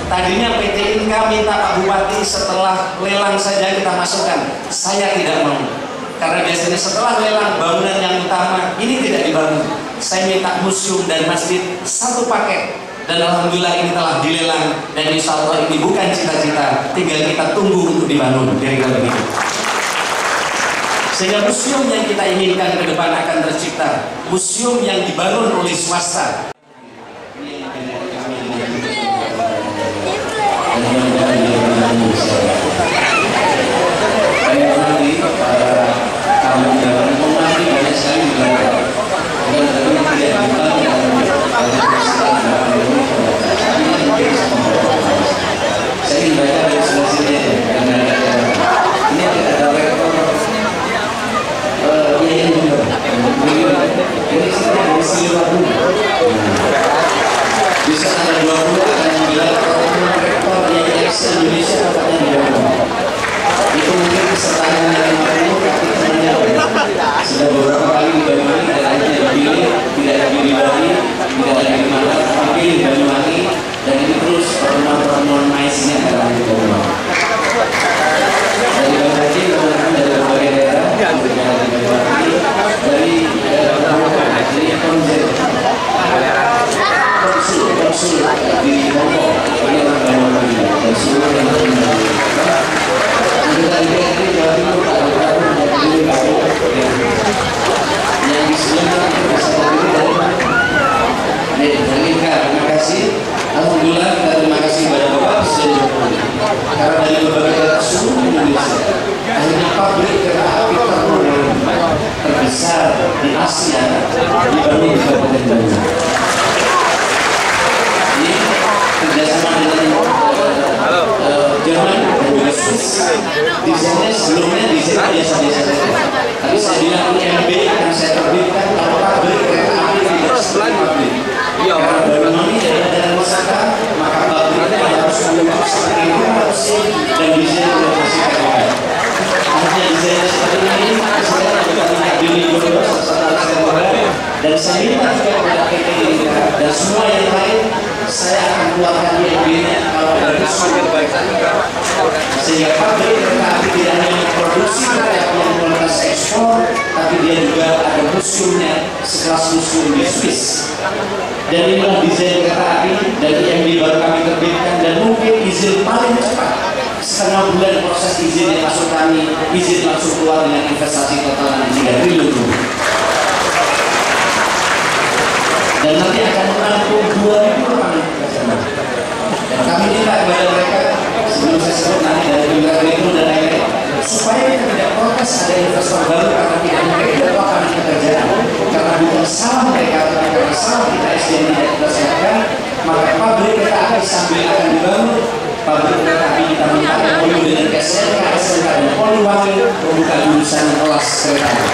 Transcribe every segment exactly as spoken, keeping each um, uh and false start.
Tadinya P T Inka minta Pak Bupati setelah lelang saja kita masukkan. Saya tidak mau. Karena biasanya setelah lelang bangunan yang utama ini tidak dibangun. Saya minta museum dan masjid satu paket. Dan alhamdulillah ini telah dilelang. Dan insya Allah ini bukan cita-cita, tinggal kita tunggu untuk dibangun. Kira-kira begitu. Sehingga museum yang kita inginkan ke depan akan tercipta. Museum yang dibangun oleh swasta. Bisa ada dua puluh akan menggelar pertemuan rektor yang se-Indonesia tempatnya di Bandung. Itu mungkin pesertanya dari lima puluh tapi temannya sudah beberapa kali di Banyuwangi dan akhirnya dipilih, tidak lagi di Bali, tidak lagi di mana, tapi di Banyuwangi, dan ini terus pertemuan-pertemuan maisnya akan di Banyuwangi. Dari Banyuwangi kemudian dari berbagai daerah, dari Banyuwangi, dari daerah dari konser. Konsul, konsul di Hongkong, ini orang Banyuwangi dan seluruh yang berkembang. Anggota D P R D Jawa Timur Pak Prabowo menjadi yang di sebelumnya bersama diri dari dari Inka. Terima kasih. Alhamdulillah kita terima kasih kepada Bapak Presiden Jokowi karena dari berbagai daerah seluruh Indonesia akhirnya pabrik kereta api terbesar di Asia dibangun di Kabupaten Bandung. Kerjasama dengan uh, Jerman dan juga Swiss. Desainnya sebelumnya desain biasa-biasa saja. Tapi saya bilang ini M B akan saya terbitkan kalau pabrik kereta api tidak seperti pabrik. Karena Banyuwangi dari daerah wisata, maka pabriknya harus membentuk seperti inovasi dan desain inovasi kereta. Artinya desain seperti ini, saya juga minta Billy Gondo dan saya minta juga kepada P T Inka dan semua yang lain. Saya akan keluarkan I M B-nya kalau dari sumber baik sehingga pabrik kereta api tidak hanya memproduksi kereta api yang kualitas ekspor, tapi dia juga ada museumnya sekelas museum di Swiss. Dan inilah desain kereta api dan I M B baru kami terbitkan dan mungkin izin paling cepat setengah bulan proses izin yang masuk kami, izin langsung keluar dengan investasi total tiga triliun rupiah. Dan nanti akan menampung dua ribu orang pekerjaan. Dan kami minta kepada mereka sebelum saya sebut nanti dari Pemprov Metro dan lain-lain supaya kita tidak protes ada investor baru karena tidak memberikan lapangan pekerjaan karena bukan salah mereka tapi karena salah kita S D M tidak kita siapkan, maka pabrik kereta api sambil akan dibangun pabrik kereta api kita minta M O U dengan S M K, S M K dan Poliwangi membuka jurusan kelas kereta api.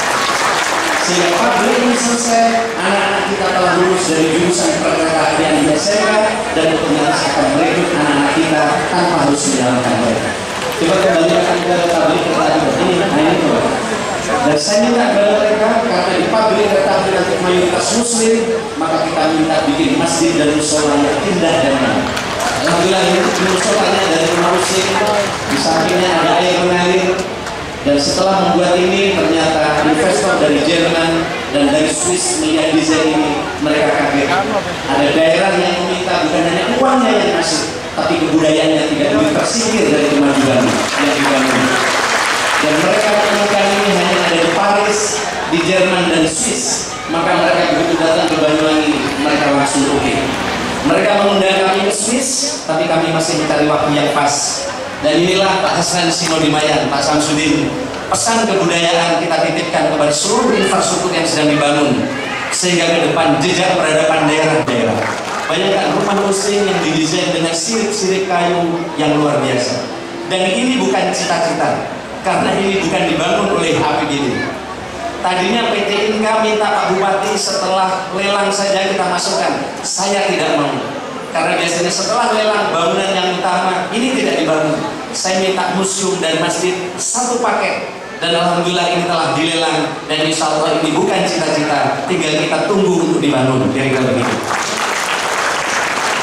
Sehingga pabrik ini selesai, anak-anak kita telah lulus dari jurusan perkeretaapian di S M K dan kemudian akan merekrut anak-anak kita tanpa harus menjalankan mereka. Coba kembalikan ke pabrik kereta api ini, nah ini coba. Dan saya minta kepada mereka karena di pabrik kereta api nanti mayoritas Muslim, maka kita minta bikin masjid dan musola yang indah dan nyaman. Alhamdulillah ini musolanya dari rumah Muslim, di sampingnya ada air mengalir. Dan setelah membuat ini ternyata investor dari Jerman dan dari Swiss melihat desain ini, mereka kaget. Ada daerah yang meminta bukan hanya uangnya yang masuk, tapi kebudayaannya tidak boleh tersingkir dari kemajuan yang dibangun. Dan mereka menemukan ini hanya ada di Paris, di Jerman dan Swiss. Maka mereka begitu datang ke Banyuwangi, mereka langsung oke. Okay. Mereka mengundang kami ke Swiss, tapi kami masih mencari waktu yang pas. Dan inilah Pak Hasan Sinodimayan, Pak Samsudin, pesan kebudayaan kita titipkan kepada seluruh infrastruktur yang sedang dibangun sehingga ke depan jejak peradaban daerah-daerah. Bayangkan rumah muslim yang didesain dengan sirip-sirip kayu yang luar biasa. Dan ini bukan cita-cita, karena ini bukan dibangun oleh A P B D. Tadinya P T Inka minta Pak Bupati setelah lelang saja kita masukkan. Saya tidak mau. Karena biasanya setelah lelang bangunan yang utama ini tidak dibangun. Saya minta museum dan masjid satu paket. Dan alhamdulillah ini telah dilelang. Dan insya Allah ini bukan cita-cita, tinggal kita tunggu untuk dibangun. Kira-kira begitu.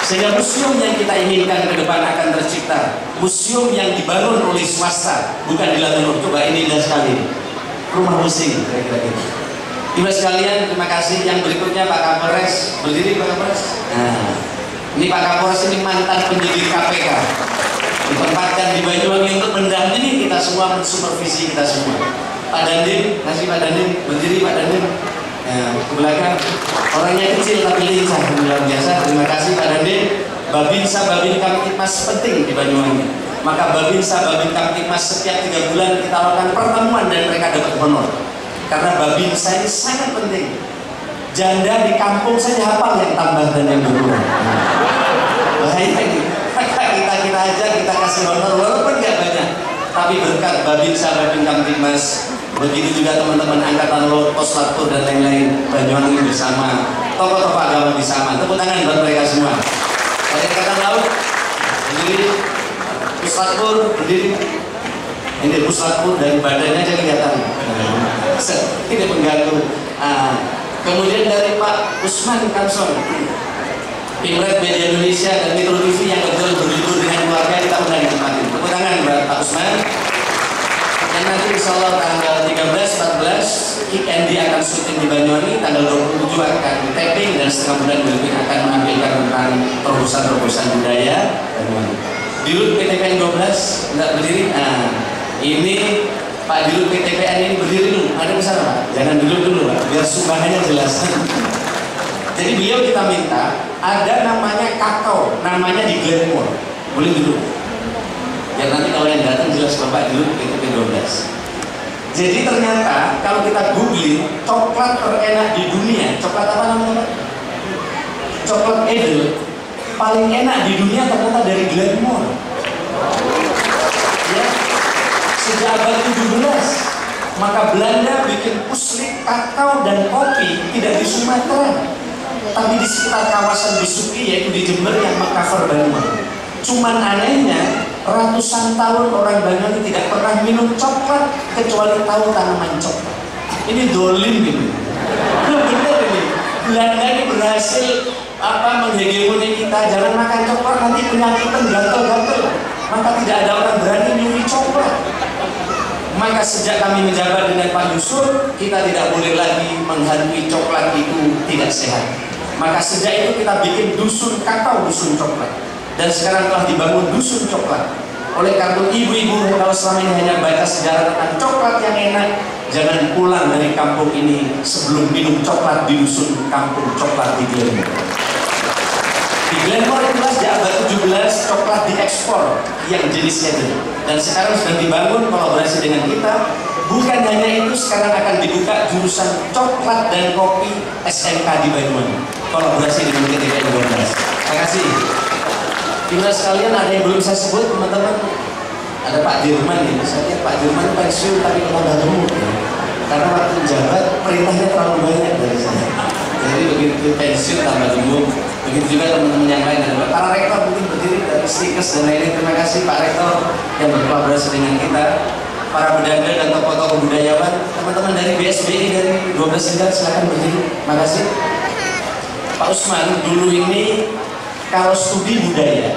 Sehingga museum yang kita inginkan ke depan akan tercipta, museum yang dibangun oleh swasta, bukan dilakukan. Coba ini indah sekali, rumah musik kira-kira gitu. Ibu sekalian, terima kasih. Yang berikutnya Pak Kapolres, berdiri Pak Kapolres. Nah, ini Pak Kapolres ini mantan penyidik K P K, ditempatkan di Banyuwangi untuk mendampingi kita semua, mensupervisi kita semua. Pak Dandim, kasih Pak Dandim, berdiri Pak Dandim. Nah, ke belakang, orangnya kecil tapi lincah, luar biasa. Terima kasih Pak Dandim. Babinsa Babin Kamtipmas penting di Banyuwangi. Maka Babinsa Babin Kamtipmas setiap tiga bulan kita lakukan pertemuan dan mereka dapat honor. Karena Babinsa ini sangat penting. Janda di kampung saja hafal yang tambah dan yang berkurang. Bahaya ini. Kita kita aja kita kasih honor walaupun nggak banyak. Tapi berkat Babinsa Babin Kamtipmas, begitu juga teman-teman angkatan laut, Poslatur dan lain-lain, Banyuwangi bersama, tokoh-tokoh agama bersama. Tepuk tangan buat mereka semua. Dari angkatan laut berdiri, Poslatur berdiri. Ini Poslatur dari badannya aja kelihatan. Ini pengganggu. Nah, kemudian dari Pak Usman Kamson, Pimret Media Indonesia dan Metro T V yang betul berlibur dengan keluarga, kita undang di tempat ini. Tepuk tangan buat Pak Usman. Dan nanti insya Allah tanggal tiga belas empat belas I N D akan syuting di Banyuwangi, tanggal dua puluh tujuh akan taping, dan setengah bulan berikutnya akan menampilkan tentang terobosan-terobosan budaya Banyuwangi. Dirut P T P N dua belas tidak berdiri. Nah, ini Pak Dirut P T P N ini berdiri dulu. Ada kesana Pak? Jangan duduk dulu Pak, biar sumbangannya jelas. Jadi beliau kita minta, ada namanya kakao, namanya di Glenmore. Boleh duduk. Ya nanti kalau yang datang jelas Bapak dulu P T P dua belas. Jadi ternyata kalau kita googling coklat terenak di dunia, coklat apa namanya? Coklat Edel paling enak di dunia ternyata dari Glenmore. Ya, sejak abad tujuh belas, maka Belanda bikin puslik kakao dan kopi tidak di Sumatera, tapi di sekitar kawasan Besuki, yaitu di Jember yang mengcover Banyuwangi. Cuman anehnya, ratusan tahun orang Banyuwangi tidak pernah minum coklat kecuali tahu tanaman coklat. Ini dolim ini. Nah, bener ini. Belanda ini berhasil apa menghegemoni kita. Jangan makan coklat nanti penyakitan gatel-gatel. Maka tidak ada orang berani nyuri coklat. Maka sejak kami menjabat dengan Pak Yusuf, kita tidak boleh lagi menghantui coklat itu tidak sehat. Maka sejak itu kita bikin dusun kakao, dusun coklat. Dan sekarang telah dibangun dusun coklat. Oleh karena ibu-ibu kalau selama ini hanya baca sejarah tentang coklat yang enak, jangan pulang dari kampung ini sebelum minum coklat di dusun kampung coklat di Glenmore. Di Glenmore itulah di abad tujuh belas coklat diekspor yang jenisnya itu. Dan sekarang sudah dibangun kolaborasi dengan kita. Bukan hanya itu, sekarang akan dibuka jurusan coklat dan kopi S M K di Banyuwangi. Kolaborasi dengan P T P N dua belas. Terima kasih. Bila sekalian ada yang belum saya sebut teman-teman, ada Pak Dirman ini. Saya lihat Pak Dirman pensiun tapi kepala gemuk ya. Karena waktu jabat perintahnya terlalu banyak dari saya. Jadi begitu pensiun tambah gemuk. Begitu juga teman-teman yang lain. Ada para rektor mungkin berdiri dari Stikes dan lain-lain. Terima kasih Pak Rektor yang berkolaborasi dengan kita. Para bedanda dan tokoh-tokoh budayawan, teman-teman dari B S B I dari dua belas negara silakan berdiri. Terima kasih. Pak Usman dulu ini kalau studi budaya,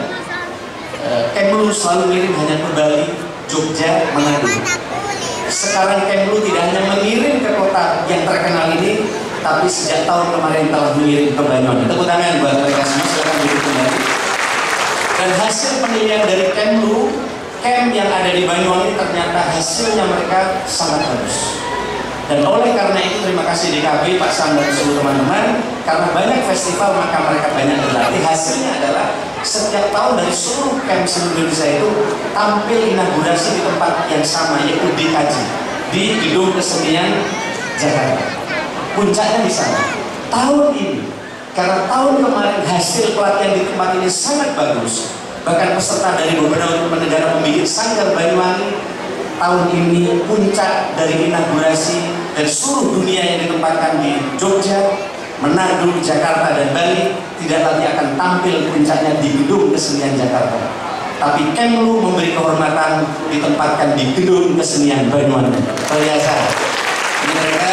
Kemlu selalu ngirim hanya ke Bali, Jogja, Manado. Sekarang Kemlu tidak hanya mengirim ke kota yang terkenal ini, tapi sejak tahun kemarin telah mengirim ke Banyuwangi. Tepuk tangan buat mereka semua, silakan duduk kembali. Dan hasil penilaian dari Kemlu, camp yang ada di Banyuwangi ternyata hasilnya mereka sangat bagus. Dan oleh karena itu terima kasih D K B, Pak Sam dan seluruh teman-teman, karena banyak festival maka mereka banyak berlatih. Hasilnya adalah setiap tahun dari seluruh camp seluruh Indonesia itu tampil inaugurasi di tempat yang sama, yaitu D K J di Gedung Kesenian Jakarta. Puncaknya di sana. Tahun ini, karena tahun kemarin hasil pelatihan di tempat ini sangat bagus, bahkan peserta dari beberapa negara membuat sanggar Banyuwangi. Tahun ini puncak dari inaugurasi dari seluruh dunia yang ditempatkan di Jogja, Manado, Jakarta, dan Bali tidak lagi akan tampil puncaknya di Gedung Kesenian Jakarta, tapi Kemlu memberi kehormatan ditempatkan di Gedung Kesenian Banyuwangi. Biasa ini mereka,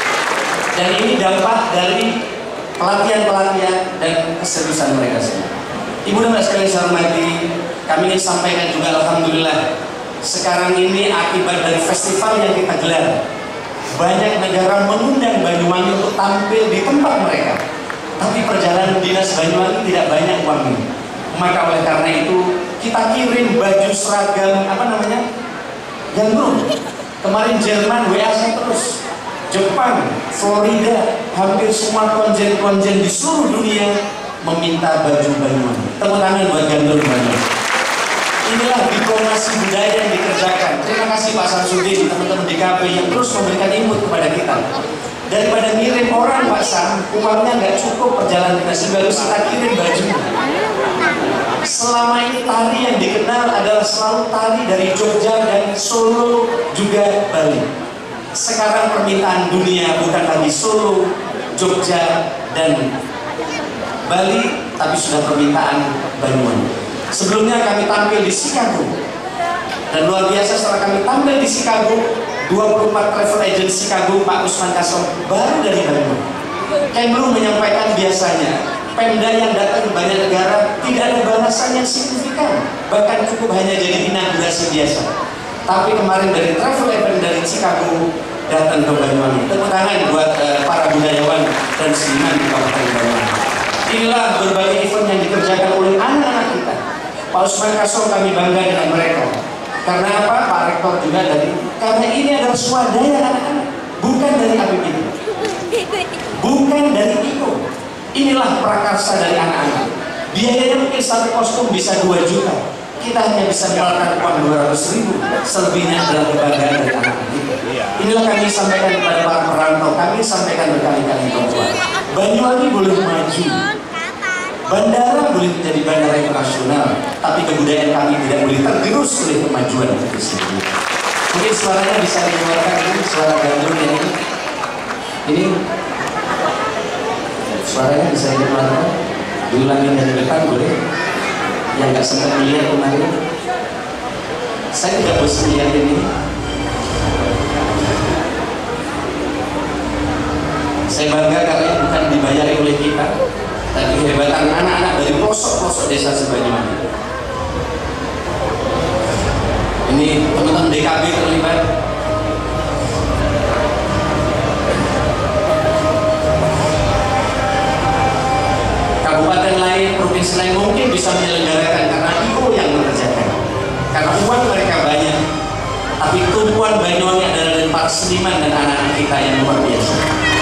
dan ini dampak dari pelatihan-pelatihan dan keseriusan mereka semua. Ibu dan bapak sekalian saya hormati, kami ingin sampaikan juga alhamdulillah sekarang ini akibat dari festival yang kita gelar, banyak negara mengundang Banyuwangi untuk tampil di tempat mereka. Tapi perjalanan dinas Banyuwangi tidak banyak uangnya. Maka oleh karena itu kita kirim baju seragam apa namanya? Gandrung. Kemarin Jerman W A saya terus, Jepang, Florida, hampir semua konjen-konjen di seluruh dunia meminta baju Banyuwangi. Tepuk tangan buat Gandrung Banyuwangi. Inilah diplomasi budaya yang dikerjakan. Terima kasih Pak Samsudin, teman-teman di K P yang terus memberikan input kepada kita. Daripada ngirim orang Pak Sam, uangnya nggak cukup perjalanan kita, sehingga harus kita kirim baju. Selama ini tari yang dikenal adalah selalu tari dari Jogja dan Solo juga Bali. Sekarang permintaan dunia bukan lagi Solo, Jogja dan Bali, tapi sudah permintaan Banyuwangi. Sebelumnya kami tampil di Chicago, dan luar biasa setelah kami tampil di Chicago, dua puluh empat travel agent Chicago, Pak Usman Kasom baru dari Banyuwangi. Kemlu menyampaikan biasanya Pemda yang datang ke banyak negara tidak ada balasan yang signifikan, bahkan cukup hanya jadi inaugurasi biasa. Tapi kemarin dari travel agent dari Chicago datang ke Banyuwangi. Tepuk tangan buat uh, para budayawan dan seniman di Kabupaten Banyuwangi. Inilah berbagai event yang dikerjakan oleh anak-anak kita. Pak Usman Kasom kami bangga dengan mereka. Karena apa? Pak Rektor juga dari. Karena ini adalah swadaya anak-anak, bukan dari A P B D, bukan dari I K O. Inilah prakarsa dari anak-anak. Biayanya mungkin satu kostum bisa dua juta. Kita hanya bisa mengeluarkan uang dua ratus ribu. Selebihnya adalah kebanggaan dari anak-anak kita. Inilah kami sampaikan kepada para perantau. Kami sampaikan berkali-kali bahwa Banyuwangi boleh maju, bandara boleh menjadi bandara internasional, tapi kebudayaan kami tidak boleh tergerus oleh kemajuan itu sendiri. Mungkin suaranya bisa dikeluarkan, ini suara gandrung yang ini. Ini suaranya bisa dikeluarkan, diulangin dari depan boleh. Yang nggak sempat melihat kemarin, saya tidak bosan melihat ini. Saya bangga karena bukan dibayari oleh kita, tapi kehebatan anak-anak dari pelosok-pelosok desa Banyuwangi. Ini teman-teman D K B terlibat. Kabupaten lain, provinsi lain mungkin bisa menyelenggarakan karena I K O yang mengerjakan. Karena uang mereka banyak. Tapi tumpuan Banyuwangi adalah dari para seniman dan anak-anak kita yang luar biasa.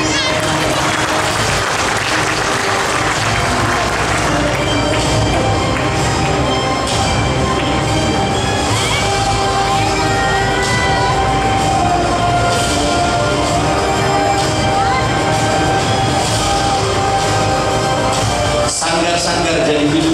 Sanggar jadi hidup,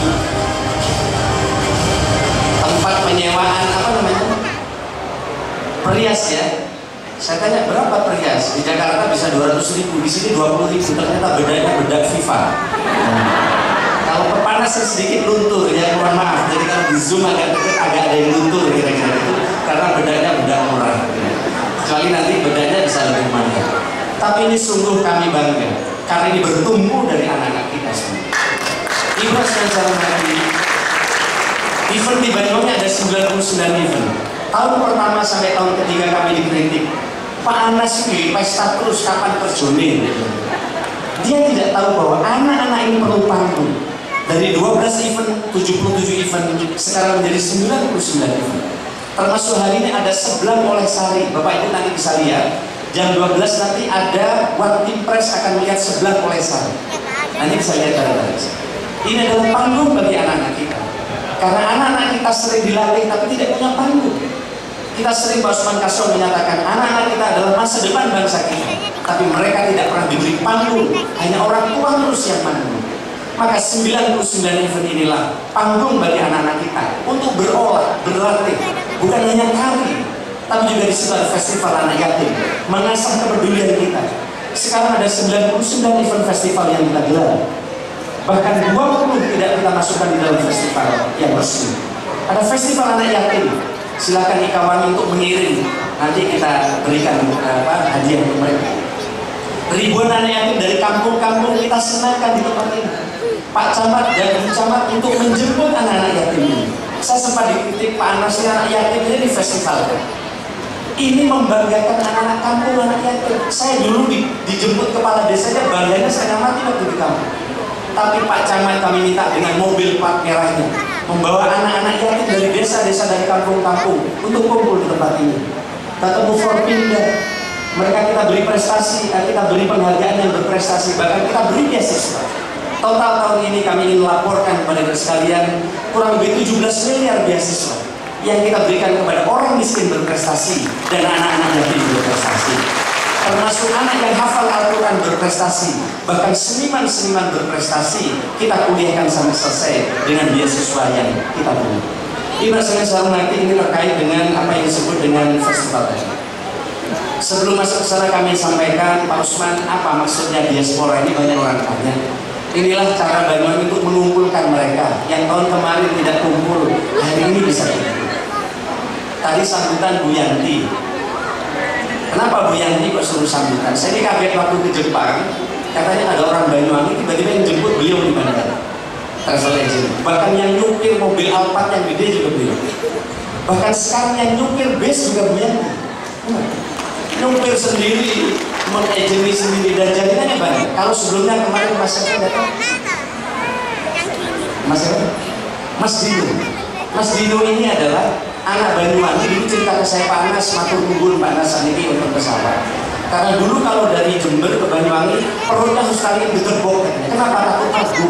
tempat penyewaan apa namanya, perias ya. Saya tanya berapa perias di Jakarta, bisa dua ratus ribu, di sini dua puluh ribu. Ternyata bedanya bedak FIFA. Nah, kalau kepanasan sedikit luntur ya, mohon maaf. Jadi kalau di zoom agak dekat agak ada yang luntur kira-kira itu karena bedanya bedak murah. Kecuali nanti bedanya bisa lebih mahal. Tapi ini sungguh kami bangga karena ini bertumbuh dari anak-anak kita semua. Ibu dan saya hormati, event di Banyuwangi ada sembilan puluh sembilan event. Tahun pertama sampai tahun ketiga kami dikritik, Pak Anas ini pesta terus kapan terjunin. Dia tidak tahu bahwa anak-anak ini perlu panggung. Dari dua belas event, tujuh puluh tujuh event, sekarang menjadi sembilan puluh sembilan event. Termasuk hari ini ada sebelah oleh Sari. Bapak Ibu nanti bisa lihat, jam dua belas nanti ada One Team Press akan melihat sebelah oleh Sari. Nanti bisa lihat dari ini adalah panggung bagi anak-anak kita. Karena anak-anak kita sering dilatih tapi tidak punya panggung. Kita sering, Pak Usman Kasom menyatakan anak-anak kita adalah masa depan bangsa kita, tapi mereka tidak pernah diberi panggung, hanya orang tua terus yang manggung. Maka sembilan puluh sembilan event inilah panggung bagi anak-anak kita untuk berolah, berlatih, bukan hanya tari, tapi juga di situ ada festival anak yatim, mengasah kepedulian kita. Sekarang ada sembilan puluh sembilan event festival yang kita gelar. Bahkan dua puluh tidak kita masukkan di dalam festival yang resmi. Ada festival anak yatim, silakan Ikawangi untuk mengirim, nanti kita berikan apa, hadiah untuk mereka. Ribuan anak yatim dari kampung-kampung kita senangkan di tempat ini. Pak Camat dan Bu Camat untuk menjemput anak-anak yatim ini. Saya sempat dikritik, Pak Anas, anak yatim ini di festival. Ini membanggakan anak-anak kampung, anak yatim. Saya dulu di, dijemput kepala desanya, bangganya saya mati waktu di kampung. Tapi Pak Camat kami minta dengan mobil plat merahnya membawa anak-anak yatim dari desa-desa, dari kampung-kampung untuk kumpul di tempat ini. Ketemu Forpinda, mereka kita beri prestasi, kita beri penghargaan yang berprestasi, bahkan kita beri beasiswa. Total tahun ini kami ingin melaporkan kepada sekalian kurang lebih tujuh belas miliar beasiswa yang kita berikan kepada orang miskin berprestasi dan anak-anak yatim berprestasi, termasuk anak yang hafal Al-Quran berprestasi, bahkan seniman-seniman berprestasi kita kuliahkan sampai selesai dengan beasiswa yang kita punya. Ini maksudnya saya nanti ini terkait dengan apa yang disebut dengan festival tadi. Sebelum masuk ke sana kami sampaikan, Pak Usman, apa maksudnya diaspora ini? Banyak orang tanya. Inilah cara Banyuwangi untuk mengumpulkan mereka yang tahun kemarin tidak kumpul, hari ini bisa kumpul. Tadi sambutan Bu Yanti. Kenapa Bu Yanti kok suruh sambutan? Saya ini kaget waktu ke Jepang, katanya ada orang Banyuwangi tiba-tiba yang jemput beliau di bandara. Travel agent. Bahkan yang nyupir mobil Alphard yang gede juga beliau. Bahkan sekarang yang nyupir bus juga Bu Yanti. Nyupir sendiri, mengageni sendiri, dan jaringannya banyak. Kalau sebelumnya kemarin Mas Siapa datang? Mas Siapa? Mas Dino. Mas Dino ini adalah anak Banyuwangi. Dulu cerita ke saya, Pak Anas, matur nuwun Pak Anas saniki untuk pesawat. Karena dulu kalau dari Jember ke Banyuwangi perutnya harus kalian diterbok. Kenapa? Takut mabuk.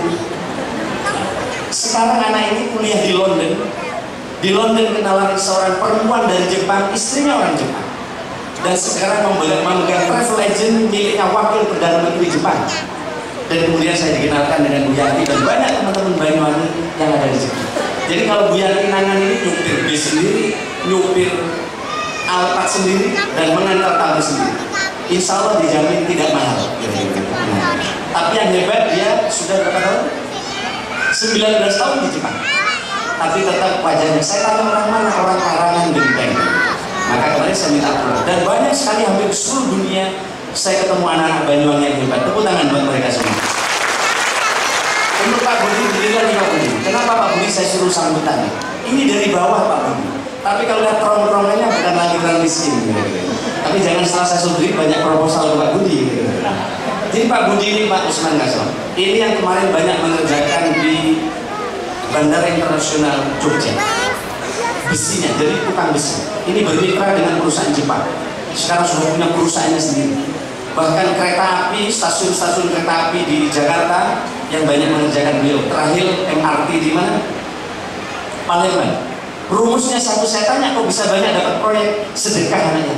Sekarang anak ini kuliah di London. Di London kenalan seorang perempuan dari Jepang, istrinya orang Jepang. Dan sekarang memegang travel agent miliknya wakil Perdana Menteri Jepang. Dan kemudian saya dikenalkan dengan Bu Yanti dan banyak teman-teman Banyuwangi yang ada di Jepang. Jadi kalau Bu Yanti nangan ini nyupir bis sendiri, nyupir Alphard sendiri, dan mengantar tamu sendiri, insya Allah dijamin tidak mahal. Nah, tapi yang hebat dia sudah berapa tahun? sembilan belas tahun di Jepang. Tapi tetap wajahnya. Saya tanya orang mana, orang Karangan Genteng. Maka kemarin saya minta pulang. Dan banyak sekali hampir seluruh dunia saya ketemu anak-anak Banyuwangi yang hebat. Tepuk tangan buat mereka semua. Untuk Pak Budi, berdiri lagi Pak Budi. Kenapa Pak Budi saya suruh sambutan? Ini dari bawah Pak Budi. Tapi kalau lihat terong-terongnya bukan lagi orang miskin. Gitu. Tapi jangan salah saya sendiri, banyak proposal ke Pak Budi. Gitu. Jadi Pak Budi ini Pak Usman Gason. Ini yang kemarin banyak mengerjakan di Bandara Internasional Jogja. Besinya, jadi tukang besi. Ini bermitra dengan perusahaan Jepang. Sekarang sudah punya perusahaannya sendiri. Bahkan kereta api, stasiun-stasiun kereta api di Jakarta yang banyak mengerjakan beliau. Terakhir M R T di mana? Palembang. Rumusnya satu, saya tanya kok bisa banyak dapat proyek? Sedekah anaknya.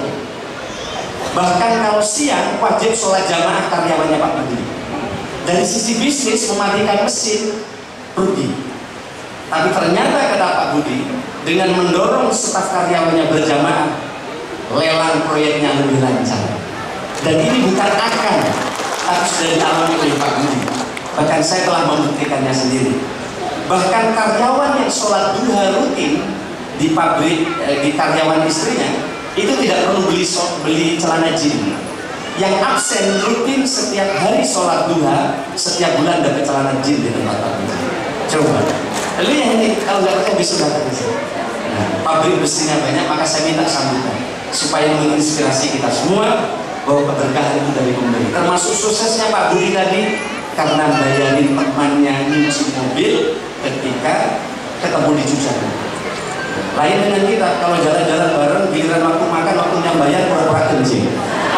Bahkan kalau siang wajib sholat jamaah karyawannya Pak Budi. Dari sisi bisnis mematikan mesin rugi. Tapi ternyata kata Pak Budi, dengan mendorong staf karyawannya berjamaah, lelang proyeknya lebih lancar. Dan ini bukan akan, tapi sudah dialami oleh Pak Budi. Bahkan saya telah membuktikannya sendiri. Bahkan karyawan yang sholat duha rutin di pabrik, eh, di karyawan istrinya, itu tidak perlu beli beli celana jin. Yang absen rutin setiap hari sholat duha, setiap bulan dapat celana jin di tempat Pak Budi. Coba. Lalu yang ini kalau nggak percaya bisa datang ke sini. Nah, pabrik besinya banyak, maka saya minta sambutan supaya menginspirasi kita semua bahwa keberkahan itu dari pemberi. Termasuk suksesnya Pak Budi tadi karena bayarin temannya nyuci mobil ketika ketemu di Jujan. Lain dengan kita, kalau jalan-jalan bareng, giliran waktu makan, waktunya bayar pura-pura kencing.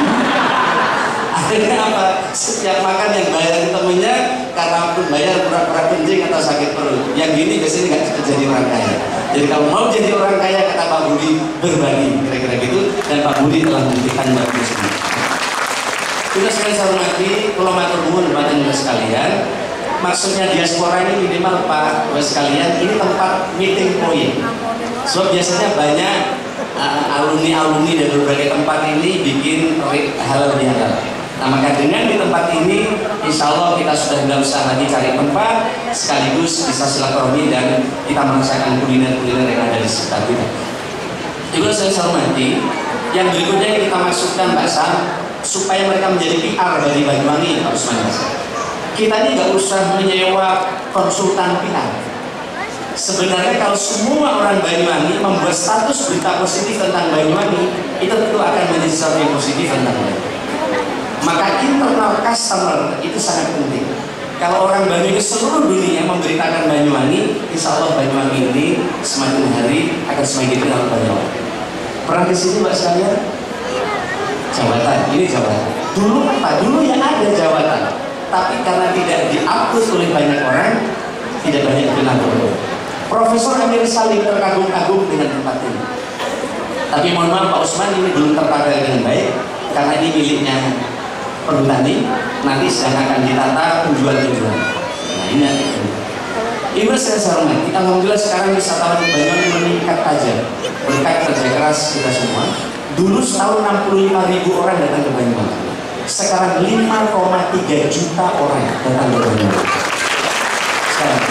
Akhirnya apa? Setiap makan yang bayarin temennya, karena pun bayar pura-pura kencing atau sakit perut. Yang gini kesini nggak cepet jadi orang kaya. Jadi kalau mau jadi orang kaya, kata Pak Budi, berbagi, kira-kira gitu. Dan Pak Budi telah memberikan bagus ini. Kita sekali saya hormati, kalau matur nuwun badan sekalian. Maksudnya diaspora ini minimal Pak sekalian, ini tempat meeting point. Sebab biasanya banyak alumni-alumni uh, dari berbagai tempat ini bikin halal bihalal. Nah maka dengan di tempat ini, insya Allah kita sudah tidak usah lagi cari tempat, sekaligus bisa silaturahmi dan kita merasakan kuliner-kuliner yang ada di sekitar kita. Juga saya hormati, yang berikutnya kita masukkan Mbak Sam, supaya mereka menjadi P R dari Banyuwangi, Pak Usman. Kita ini nggak usah menyewa konsultan P R. Sebenarnya kalau semua orang Banyuwangi membuat status berita positif tentang Banyuwangi, itu tentu akan menjadi sesuatu yang positif tentang Banyuwangi. Maka internal customer itu sangat penting. Kalau orang Banyuwangi seluruh dunia memberitakan Banyuwangi, insya Allah Banyuwangi ini semakin hari akan semakin kenal Banyuwangi. Pernah di sini Mbak sekalian? Jabatan, ini jabatan. Dulu apa? Dulu yang ada jabatan, tapi karena tidak diupload oleh banyak orang, tidak banyak dikenal. Profesor Amir Salim terkagum-kagum dengan tempat ini. Tapi mohon maaf Pak Usman, ini belum terpakai dengan baik karena ini miliknya perhutani. Nanti sedang akan ditata penjual-penjual. Nah ini nanti. Ibu saya hormati, alhamdulillah sekarang wisatawan Banyuwangi meningkat tajam berkat kerja keras kita semua. Dulu setahun enam puluh lima ribu orang datang ke Banyuwangi. Sekarang lima koma tiga juta orang datang ke Banyuwangi. Sekarang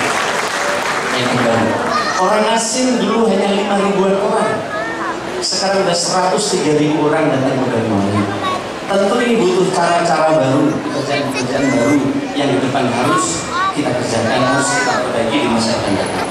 orang asing dulu hanya lima ribuan orang, sekarang sudah seratus tiga ribu orang datang ke Banyuwangi. Tentu ini butuh cara-cara baru, pekerjaan-pekerjaan baru yang di depan harus kita kerjakan, harus kita perbaiki di masa yang akan datang.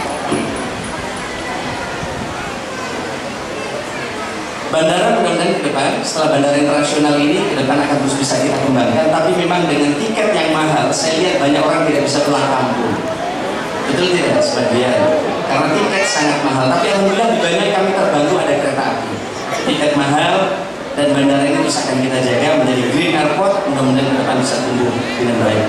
Bandara mudah-mudahan ke depan, setelah bandara internasional ini ke depan akan terus bisa kita kembangkan, tapi memang dengan tiket yang mahal, saya lihat banyak orang tidak bisa pulang kampung. Betul tidak sebagian? Karena tiket sangat mahal. Tapi alhamdulillah di Banyuwangi kami terbantu ada kereta api. Tiket mahal dan bandara ini terus akan kita jaga menjadi green airport. Mudah-mudahan ke depan bisa tumbuh dengan baik.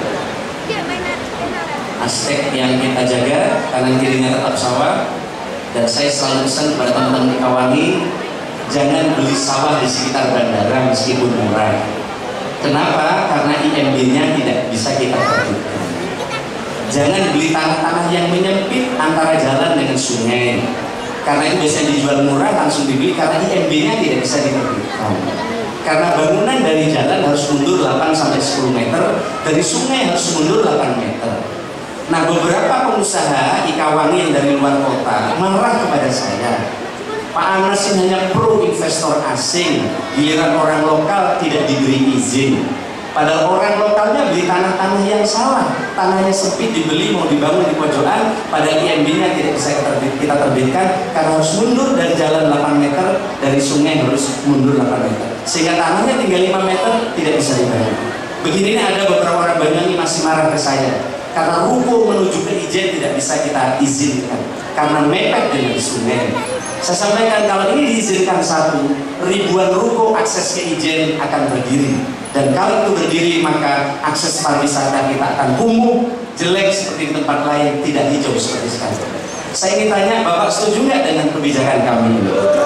Aspek yang kita jaga, kanan kirinya tetap sawah. Dan saya selalu pesan kepada teman-teman di Kawangi, jangan beli sawah di sekitar bandara meskipun murah. Kenapa? Karena I M B-nya tidak bisa kita terbitkan. Jangan beli tanah-tanah yang menyempit antara jalan dengan sungai, karena itu biasanya dijual murah langsung dibeli karena I M B-nya tidak bisa diterbitkan. Karena bangunan dari jalan harus mundur delapan sampai sepuluh meter, dari sungai harus mundur delapan meter. Nah beberapa pengusaha di Kawangi yang dari luar kota marah kepada saya, Pak Anas ini hanya pro investor asing, giliran orang lokal tidak diberi izin. Padahal orang lokalnya beli tanah-tanah yang salah, tanahnya sempit dibeli mau dibangun di pojokan, padahal I M B-nya tidak bisa kita terbitkan karena harus mundur dari jalan delapan meter, dari sungai harus mundur delapan meter, sehingga tanahnya tinggal lima meter tidak bisa dibangun. Begini ada beberapa orang Banyuwangi masih marah ke saya karena ruko menuju ke Ijen tidak bisa kita izinkan karena mepet dengan sungai. Saya sampaikan kalau ini diizinkan satu, ribuan ruko akses ke Ijen akan berdiri. Dan kalau itu berdiri maka akses pariwisata kita akan kumuh, jelek seperti di tempat lain, tidak hijau seperti sekarang. Saya ingin tanya, Bapak setuju nggak dengan kebijakan kami?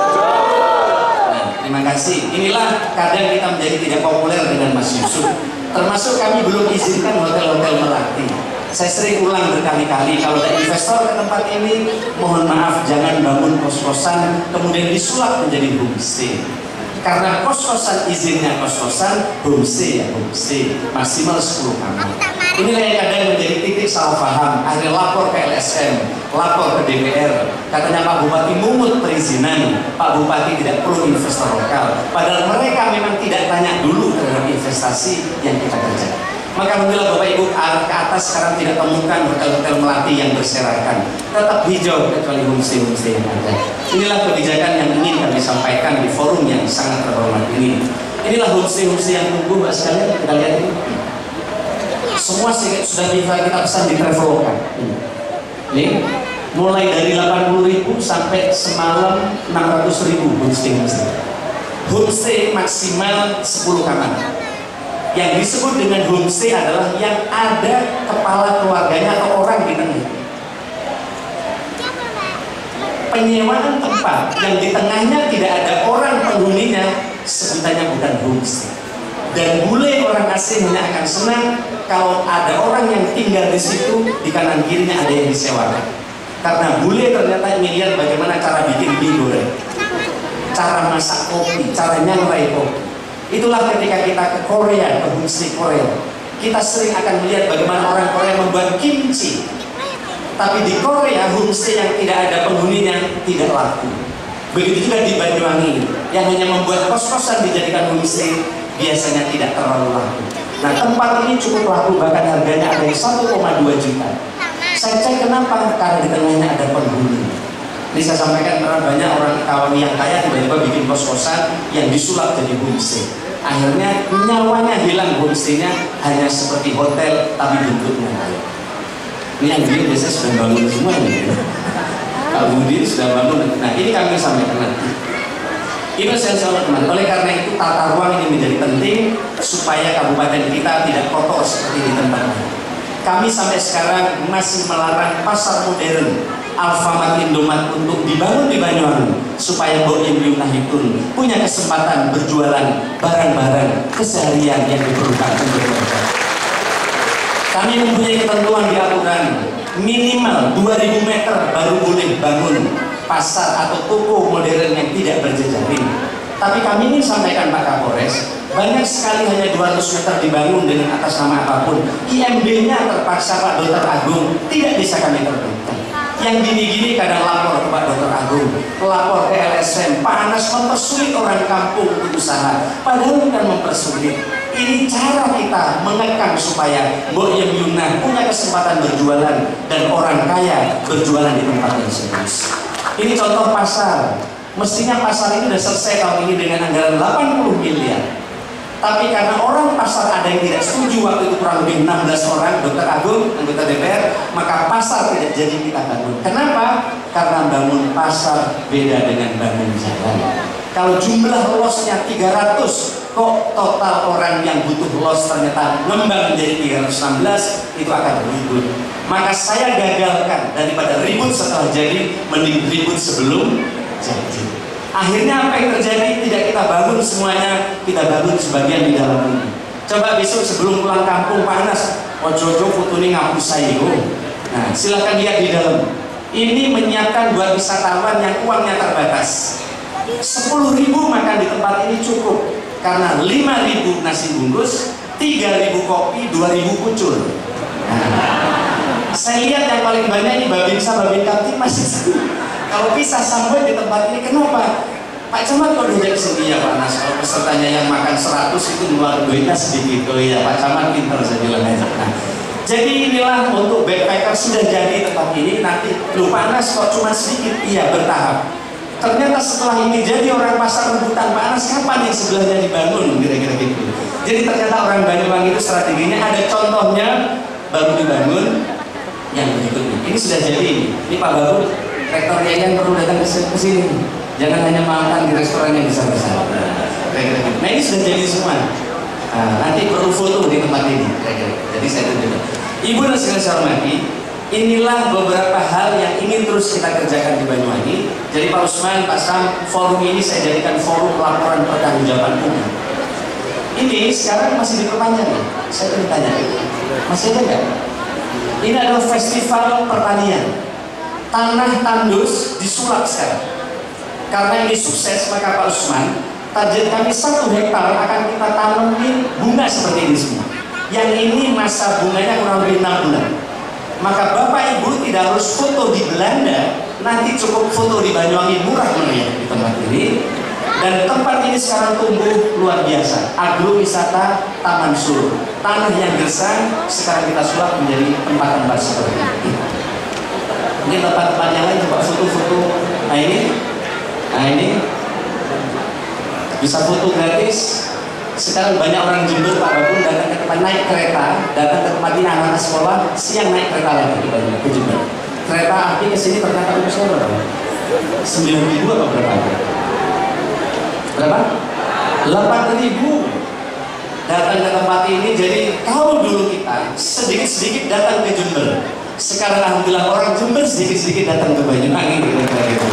Nah, terima kasih. Inilah kadang kita menjadi tidak populer dengan Mas Yusuf. Termasuk kami belum izinkan hotel-hotel Melati. Saya sering ulang berkali-kali, kalau ada investor ke tempat ini, mohon maaf jangan bangun kos-kosan kemudian disulap menjadi homestay. Karena kos-kosan izinnya kos-kosan, homestay ya homestay, maksimal sepuluh kamar. Inilah yang kadang menjadi titik salah paham. Akhirnya lapor ke L S M, lapor ke D P R. Katanya Pak Bupati mungut perizinan, Pak Bupati tidak perlu investor lokal. Padahal mereka memang tidak tanya dulu terhadap investasi yang kita kerjakan. Maka alhamdulillah Bapak Ibu ke atas sekarang tidak temukan hotel-hotel Melati yang berserakan, tetap hijau kecuali homestay-homestay yang ada. Inilah kebijakan yang ingin kami sampaikan di forum yang sangat terhormat ini. Inilah homestay-homestay yang tumbuh Mbak sekalian, kita lihat ini. Semua sudah kita kita pesan di Traveloka. Ini mulai dari delapan puluh ribu sampai semalam enam ratus ribu homestay-homestay. Homestay maksimal sepuluh kamar. Yang disebut dengan homestay adalah yang ada kepala keluarganya atau orang di tengah. Penyewaan tempat yang di tengahnya tidak ada orang penghuninya, sebutannya bukan homestay. Dan bule orang asing hanya akan senang kalau ada orang yang tinggal di situ, di kanan kirinya ada yang disewakan. Karena bule ternyata ingin lihat bagaimana cara bikin mie goreng, cara masak kopi, cara nyangrai kopi. Itulah ketika kita ke Korea, ke homestay Korea, kita sering akan melihat bagaimana orang Korea membuat kimchi. Tapi di Korea, homestay yang tidak ada penghuninya tidak laku. Begitu juga di Banyuwangi, yang hanya membuat kos-kosan dijadikan homestay biasanya tidak terlalu laku. Nah, tempat ini cukup laku, bahkan harganya ada yang satu koma dua juta. Saya cek kenapa? Karena di tengahnya ada penghuni. Ini saya sampaikan karena banyak orang kawami yang kaya tiba-tiba bikin kos-kosan yang disulap jadi homestay. Akhirnya nyawanya hilang, homestay-nya hanya seperti hotel tapi bentuknya kaya. Ini yang dia biasanya sudah bangun semua nih. Pak Budi sudah bangun. Nah, ini kami sampaikan nanti. Ini saya selalu teman. Oleh karena itu tata ruang ini menjadi penting supaya kabupaten kita tidak kotor seperti di tempat lain. Kami sampai sekarang masih melarang pasar modern Alfamart, Indomaret untuk dibangun di Banyuwangi supaya Mbok Yem Yunahipun punya kesempatan berjualan barang-barang keseharian yang diperlukan untuk mereka. Kami mempunyai ketentuan di aturan minimal dua ribu meter baru boleh bangun pasar atau toko modern yang tidak berjejaring. Tapi kami ini sampaikan Pak Kapolres, banyak sekali hanya dua ratus meter dibangun dengan atas nama apapun. I M B-nya terpaksa Pak Dokter Agung tidak bisa kami terbitkan. Yang gini-gini kadang lapor ke Pak Dokter Agung, lapor ke L S M, Pak Anas mempersulit orang kampung untuk usaha, padahal bukan mempersulit. Ini cara kita mengekang supaya Mbok Yem Yunah punya kesempatan berjualan dan orang kaya berjualan di tempat yang serius. Ini contoh pasar. Mestinya pasar ini sudah selesai tahun ini dengan anggaran delapan puluh miliar. Tapi karena orang pasar ada yang tidak setuju, waktu itu kurang lebih enam belas orang, Dokter Agung, anggota D P R, maka pasar tidak jadi kita bangun. Kenapa? Karena bangun pasar beda dengan bangun jalan. Kalau jumlah losnya tiga ratus, kok total orang yang butuh los ternyata ngembang menjadi tiga ratus enam belas, itu akan ribut. Maka saya gagalkan, daripada ribut setelah jadi, mending ribut sebelum jadi. Akhirnya apa yang terjadi? Tidak kita bangun semuanya, kita bangun sebagian di dalam ini. Coba besok sebelum pulang kampung Pak Anas, ojo-ojo foto ini ngapus saya. Nah, silahkan lihat di dalam. Ini menyiapkan buat wisatawan yang uangnya terbatas. sepuluh ribu makan di tempat ini cukup, karena lima ribu nasi bungkus, tiga ribu kopi, dua ribu kucur. Nah, saya lihat yang paling banyak ini Babinsa, Babin Kamtip masih. Kalau pisah sampai di tempat ini, kenapa? Pak Camat kok diajak sendiri ya Pak Anas? Kalau pesertanya yang makan seratus itu ngeluarin duitnya sedikit. Oh iya, Pak Camat pintar, saya bilang aja. Nah, jadi inilah untuk backpacker sudah jadi tempat ini. Nanti lu Pak Anas kok cuma sedikit? Iya, bertahap. Ternyata setelah ini jadi orang pasar rebutan, Pak Anas kapan yang sebelahnya dibangun? Kira-kira gitu. Jadi ternyata orang Banyuwangi itu strateginya ada contohnya, baru dibangun yang berikutnya. Ini sudah jadi. Ini Pak Baru, rektor Yayan perlu datang ke sini. Jangan hanya makan di restoran yang besar-besar. Nah, ini sudah jadi semua. Nah, nanti perlu foto di tempat ini. Jadi saya tunjukkan. Ibu dan sekalian saya hormati, inilah beberapa hal yang ingin terus kita kerjakan di Banyuwangi. Jadi Pak Usman, Pak Sam, forum ini saya jadikan forum laporan pertanggungjawaban umum. Ini sekarang masih diperpanjang ya? Saya ingin tanya, masih ada nggak? Ini adalah festival pertanian. Tanah tandus disulap sekarang. Karena ini sukses, maka Pak Usman, target kami satu hektar akan kita tanamin bunga seperti ini semua. Yang ini masa bunganya kurang lebih enam bulan. Maka Bapak Ibu tidak harus foto di Belanda, nanti cukup foto di Banyuwangi, murah meriah di tempat ini. Dan tempat ini sekarang tumbuh luar biasa. Agrowisata Taman Sur, tanah yang gersang sekarang kita sulap menjadi tempat-tempat seperti ini. Ini tempat-tempat yang lain, coba foto-foto. Nah ini, nah ini bisa foto gratis. Sekarang banyak orang Jember, Pak Babun, datang ke tempat naik kereta, datang ke tempat ini anak-anak sekolah, siang naik kereta lagi ke Jember. Kereta api ke sini ternyata usia berapa? sembilan ribu atau berapa? Berapa? delapan ribu datang ke tempat ini. Jadi kalau dulu kita sedikit-sedikit datang ke Jember, sekarang alhamdulillah orang Jember sedikit-sedikit datang ke Banyuwangi. Gitu.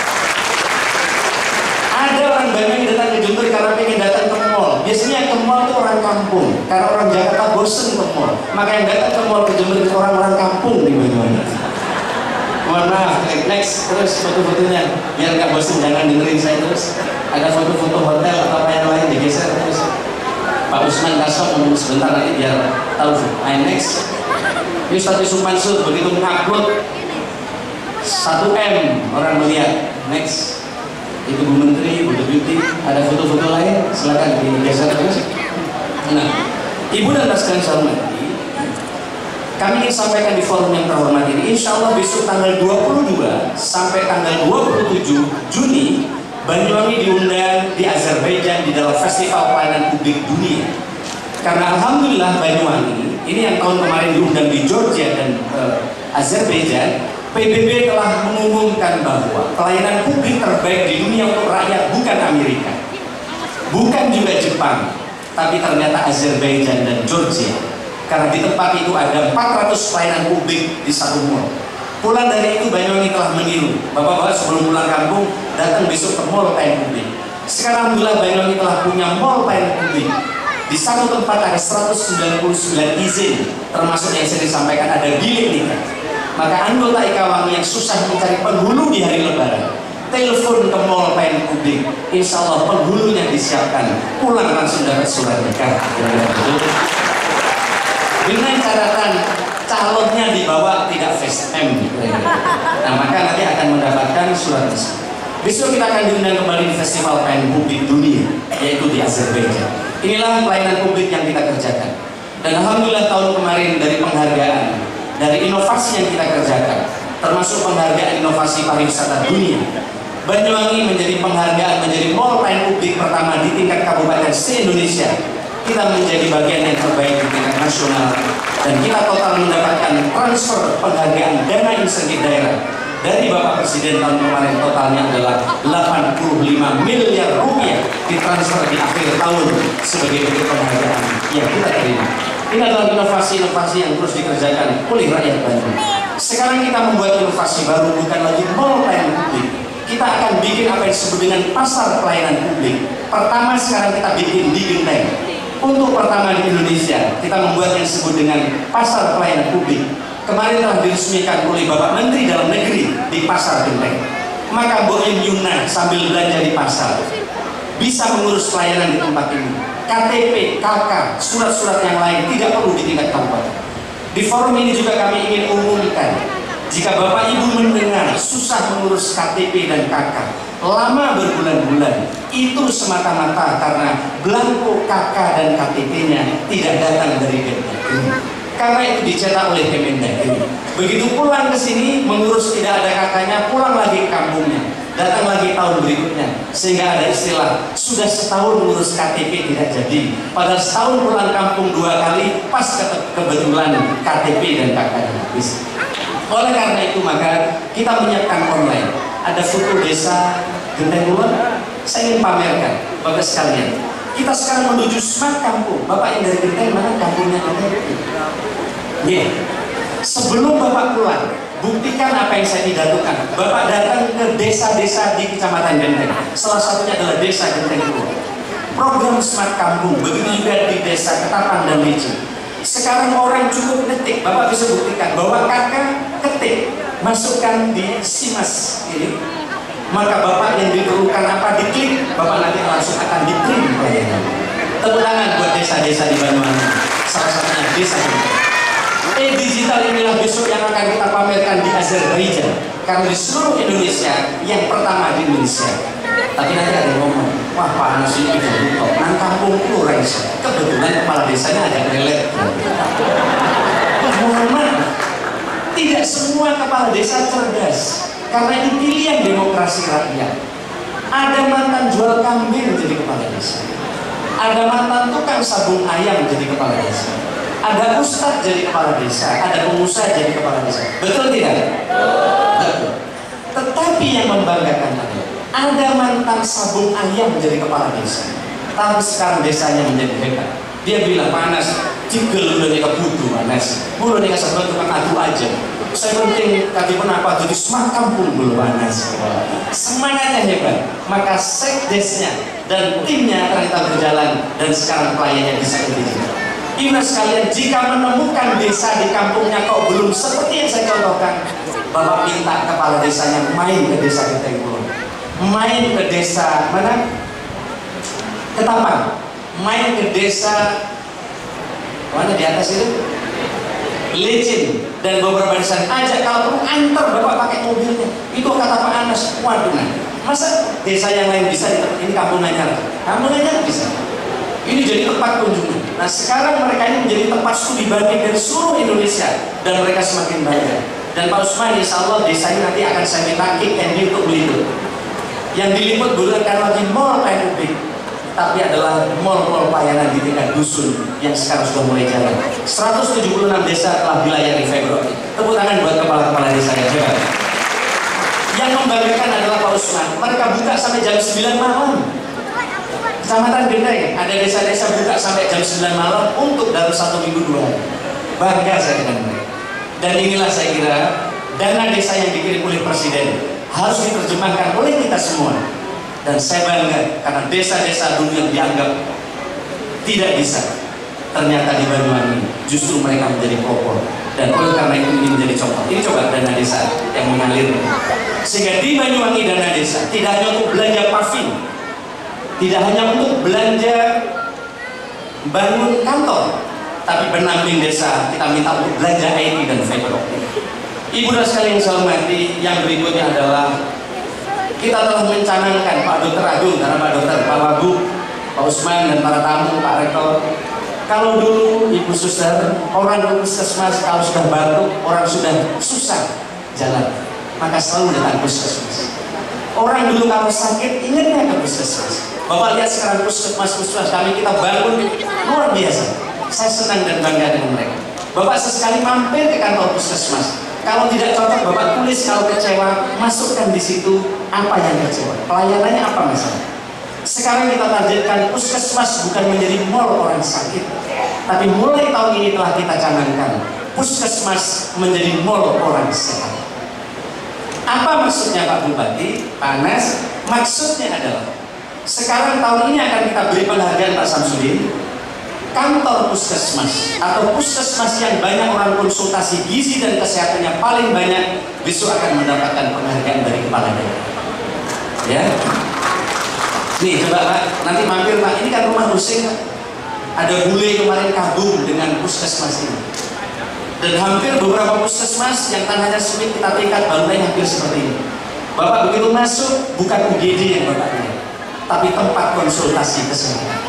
Ada orang Banyuwangi datang ke Jember karena pengen datang ke mall. Biasanya yang ke mall itu orang kampung, karena orang Jakarta bosen ke mall. Maka yang datang ke mall ke Jember itu orang-orang kampung di Banyuwangi. Mohon maaf, next terus foto-fotonya biar nggak bosen, jangan dengerin saya terus. Ada foto-foto hotel atau apa yang lain digeser terus. Pak Usman Kasok ngomong sebentar nanti biar tahu. Nah, next. Ini Ustadz Yusuf Mansur begitu mengupload satu M orang melihat. Next. Itu Bu Menteri, Bu Deputi, ada foto-foto lain, silakan digeser terus. Nah, Ibu dan Bapak sekalian saya hormati, kami ingin sampaikan di forum yang terhormat ini, insya Allah besok tanggal dua puluh dua sampai tanggal dua puluh tujuh Juni, Banyuwangi diundang di Azerbaijan di dalam Festival Pelayanan Publik Dunia. Karena Alhamdulillah Banyuwangi, ini yang tahun kemarin diundang di Georgia dan uh, Azerbaijan, P B B telah mengumumkan bahwa pelayanan publik terbaik di dunia untuk rakyat bukan Amerika, bukan juga Jepang, tapi ternyata Azerbaijan dan Georgia. Karena di tempat itu ada empat ratus pelayanan publik di satu mall. Pulang dari itu Banyuwangi telah meniru. Bapak-bapak sebelum pulang kampung datang besok ke mall pelayanan publik. Sekarang Alhamdulillah Banyuwangi telah punya mall pelayanan publik. Di satu tempat ada seratus sembilan puluh sembilan izin, termasuk yang saya disampaikan ada bilik nikah. Maka anggota I K Wangi yang susah mencari penghulu di hari Lebaran, telepon ke mall pelayanan publik, insya Allah penghulunya disiapkan, pulang langsung dapat surat nikah. Dengan catatan calonnya dibawa tidak face M. Nah maka nanti akan mendapatkan surat tersebut. Besok kita akan diundang kembali di Festival Pelayanan Publik Dunia, yaitu di Azerbaijan. Inilah pelayanan publik yang kita kerjakan. Dan Alhamdulillah tahun kemarin dari penghargaan, dari inovasi yang kita kerjakan, termasuk penghargaan inovasi pariwisata dunia, Banyuwangi menjadi penghargaan menjadi mall pelayanan publik pertama di tingkat kabupaten se-Indonesia. Kita menjadi bagian yang terbaik di tingkat nasional, dan kita total mendapatkan transfer penghargaan dana insentif daerah dari Bapak Presiden tahun kemarin, totalnya adalah delapan puluh lima miliar rupiah ditransfer di akhir tahun sebagai bentuk penghargaan yang kita terima. Ini adalah inovasi-inovasi yang terus dikerjakan oleh rakyat Bandung. Sekarang kita membuat inovasi baru, bukan lagi mall pelayanan publik. Kita akan bikin apa yang disebut dengan pasar pelayanan publik. Pertama sekarang kita bikin di Genteng. Untuk pertama di Indonesia, kita membuat yang disebut dengan pasar pelayanan publik. Kemarin telah diresmikan oleh Bapak Menteri Dalam Negeri di Pasar Genteng. Maka Boim Yuna sambil belanja di pasar bisa mengurus pelayanan di tempat ini. K T P, K K, surat-surat yang lain tidak perlu di tingkat kabupaten. Di forum ini juga kami ingin umumkan, jika Bapak Ibu mendengar susah mengurus K T P dan K K, lama berbulan-bulan, itu semata-mata karena belangko K K dan K T P-nya tidak datang dari Kemendagri. Karena itu dicetak oleh Kemendagri. Begitu pulang ke sini, mengurus tidak ada K K-nya, pulang lagi ke kampungnya, datang lagi tahun berikutnya, sehingga ada istilah sudah setahun mengurus K T P tidak jadi. Padahal setahun pulang kampung dua kali, pas kebetulan K T P dan K K-nya habis. Oleh karena itu maka kita menyiapkan online. Ada foto desa Genteng Kulon. Saya ingin pamerkan Bapak sekalian. Kita sekarang menuju smart kampung. Bapak yang dari Genteng mana kampungnya ada? Yeah. Sebelum Bapak pulang, buktikan apa yang saya pidatokan. Bapak datang ke desa-desa di Kecamatan Genteng. Salah satunya adalah desa Genteng Kulon. Program smart kampung begitu juga di desa Ketapang dan Licin. Sekarang orang cukup ketik, Bapak bisa buktikan bahwa kakak ketik, masukkan di SIMAS ini, maka Bapak yang diperlukan apa diklik, Bapak nanti langsung akan diterima. Tepuk tangan buat desa-desa di Banyuwangi, salah satunya desa ini. E-digital inilah besok yang akan kita pamerkan di Azerbaijan, karena di seluruh Indonesia yang pertama di Indonesia. Tapi nanti ada yang ngomong, wah Pak Anas ini bisa butuh, nang kampung itu Raisa. Kebetulan kepala desanya agak relate. Mohon maaf, tidak semua kepala desa cerdas, karena ini pilihan demokrasi rakyat. Ada mantan jual kambing jadi kepala desa, ada mantan tukang sabung ayam jadi kepala desa, ada ustadz jadi kepala desa, ada pengusaha jadi kepala desa. Betul tidak? Betul. Tetapi yang membanggakan adalah ada mantan sabung ayam menjadi kepala desa, tapi sekarang desanya menjadi hebat. Dia bilang, Panas, jigel udah nikah butuh Panas, udah nikah sebentar tukang adu aja. Saya penting tadi kenapa jadi smart kampung dulu Panas. Semangatnya hebat, maka sekdesnya dan timnya akan kita berjalan, dan sekarang kliennya bisa lebih. Ibu sekalian, jika menemukan desa di kampungnya kok belum seperti yang saya contohkan, Bapak minta kepala desanya main ke desa Genteng Kulon, main ke desa mana? Ketapang, main ke desa mana di atas itu? Licin, dan beberapa desa. Ajak kalau perlu antar Bapak pakai mobilnya. Itu kata Pak Anas, waduh nah, masa desa yang lain bisa, ini kampung Nanyar, kampung Nanyar bisa. Ini jadi tempat kunjungan. Nah sekarang mereka ini menjadi tempat studi banding dari seluruh Indonesia dan mereka semakin bangga. Dan Pak Usman, insya Allah desa ini nanti akan saya minta kick and D untuk meliput. Yang diliput bukan lagi mall kayak publik, tapi adalah mall-mall pelayanan di tingkat dusun yang sekarang sudah mulai jalan. seratus tujuh puluh enam desa telah dilayani Februari. Tepuk tangan buat kepala-kepala desa yang hebat. Yang membanggakan adalah Pak Usman, mereka buka sampai jam sembilan malam. Kecamatan Gendai, ada desa-desa buka sampai jam sembilan malam untuk dalam satu minggu dua hari. Bangga saya dengan mereka. Dan inilah saya kira dana desa yang dikirim oleh Presiden harus diterjemahkan oleh kita semua. Dan saya bangga karena desa-desa dulu yang dianggap tidak bisa, ternyata di Banyuwangi justru mereka menjadi pokok. Dan oleh karena itu ini menjadi contoh. Ini coba dana desa yang mengalir. Sehingga di Banyuwangi dana desa tidak hanya untuk belanja paving, tidak hanya untuk belanja bangun kantor, tapi pendamping desa kita minta untuk belanja I T dan fiber optik. Ibu dan sekalian yang saya hormati, yang berikutnya adalah kita telah mencanangkan Pak Dokter Agung, karena Pak Dokter, Pak Wagub, Pak Usman dan para tamu, Pak Rektor. Kalau dulu Ibu Suster, orang di puskesmas kalau sudah batuk, orang sudah susah jalan, maka selalu datang puskesmas. Orang dulu kalau sakit ingatnya ke puskesmas. Bapak lihat sekarang puskesmas-puskesmas kami kita bangun luar biasa. Saya senang dan bangga dengan mereka. Bapak sesekali mampir ke kantor puskesmas. Kalau tidak cocok, Bapak tulis. Kalau kecewa, masukkan di situ apa yang kecewa. Pelayanannya apa masalah. Sekarang kita targetkan puskesmas bukan menjadi mall orang sakit, tapi mulai tahun ini telah kita canangkan puskesmas menjadi mall orang sehat. Apa maksudnya Pak Bupati? Panas. Maksudnya adalah sekarang tahun ini akan kita beri penghargaan Pak Samsudin. Kantor puskesmas atau puskesmas yang banyak orang konsultasi gizi dan kesehatannya paling banyak besok akan mendapatkan penghargaan dari kepala daerah. Ya, nih coba Pak, nanti mampir Pak. Ini kan rumah Husin, ada bule kemarin kabung dengan puskesmas ini. Dan hampir beberapa puskesmas yang tanahnya sempit kita tingkat bangunannya hampir seperti ini. Bapak begitu masuk bukan U G D yang Bapak lihat, tapi tempat konsultasi kesehatan.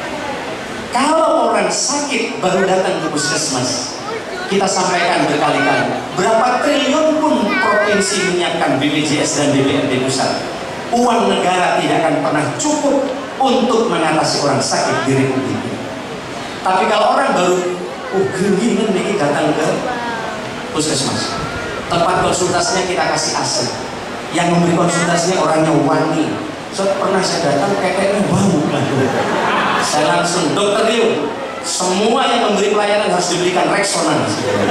Kalau orang sakit baru datang ke puskesmas, kita sampaikan berkali-kali, berapa triliun pun provinsi menyiapkan B P J S dan B P R D pusat, uang negara tidak akan pernah cukup untuk mengatasi orang sakit di Republik ini. Tapi kalau orang baru oh geringan nih datang ke puskesmas, tempat konsultasinya kita kasih A C, yang memberi konsultasinya orangnya wangi. So, pernah saya datang kayaknya bau. Saya langsung, Dokter Rio, semua yang memberi pelayanan harus diberikan Rexona.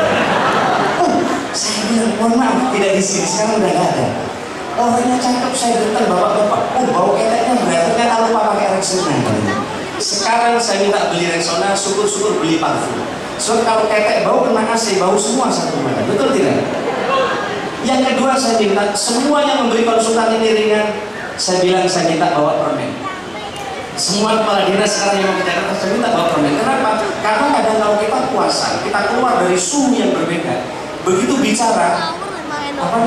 Oh, saya bilang, mohon maaf, tidak di sini, sekarang udah nggak ada. Orangnya cakep, saya datang bapak-bapak, oh bau keteknya berat, ternyata lupa pakai Rexona. Sekarang saya minta beli Rexona, syukur-syukur beli parfum. So kalau ketek bau kena A C, bau semua satu rumah, betul tidak? Yang kedua saya minta, semua yang memberi konsultan ini ringan, saya bilang saya minta bawa permen. Semua kepala dinas sekarang yang mau ke Jakarta saya minta bawa permen. Kenapa? Karena kadang kalau kita puasa, kita keluar dari suhu yang berbeda. Begitu bicara, apa?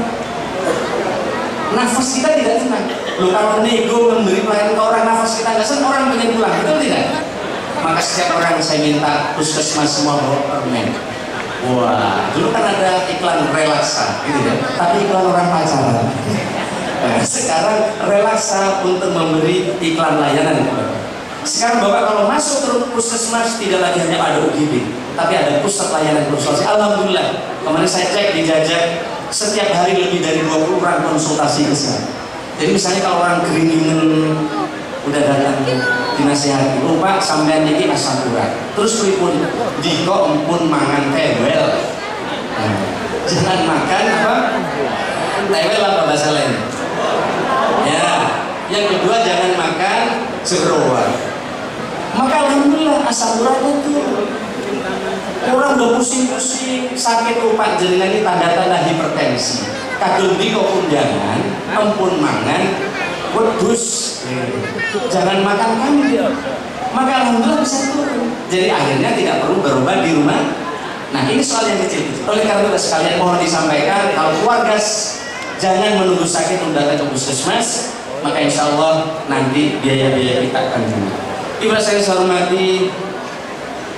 Nafas kita tidak tenang. Loh kalau nego memberi pelayanan ke orang, nafas kita nggak senang, orang pengen pulang, betul tidak? Maka setiap orang saya minta puskesmas semua bawa permen. Wah, dulu kan ada iklan relaksa, gitu ya. Tapi iklan orang pacaran. Nah, sekarang relaksa untuk memberi iklan layanan. Sekarang Bapak kalau masuk ke puskesmas tidak lagi hanya ada U G D, tapi ada pusat layanan konsultasi. Alhamdulillah, kemarin saya cek di Jajak, setiap hari lebih dari dua puluh orang konsultasi kesehatan. Jadi misalnya kalau orang keringinan udah datang dinasihati, oh Pak sampean iki asam urat, terus pripun diko empun mangan tewel. Nah, jangan makan apa tewel apa bahasa lain. Ya, yang kedua jangan makan jeroan. Maka alhamdulillah asam uratnya turun. Orang udah pusing-pusing sakit lupa jenengan ini tanda-tanda hipertensi. Kadung diko pun jangan, empun mangan, wedus. Jangan makan kambing. Maka alhamdulillah bisa turun. Jadi akhirnya tidak perlu berobat di rumah. Nah ini soal yang kecil. Oleh karena itu sekalian mohon disampaikan, kalau keluarga jangan menunggu sakit untuk datang ke puskesmas, maka insya Allah nanti biaya-biaya kita akan murah. Ibu saya hormati,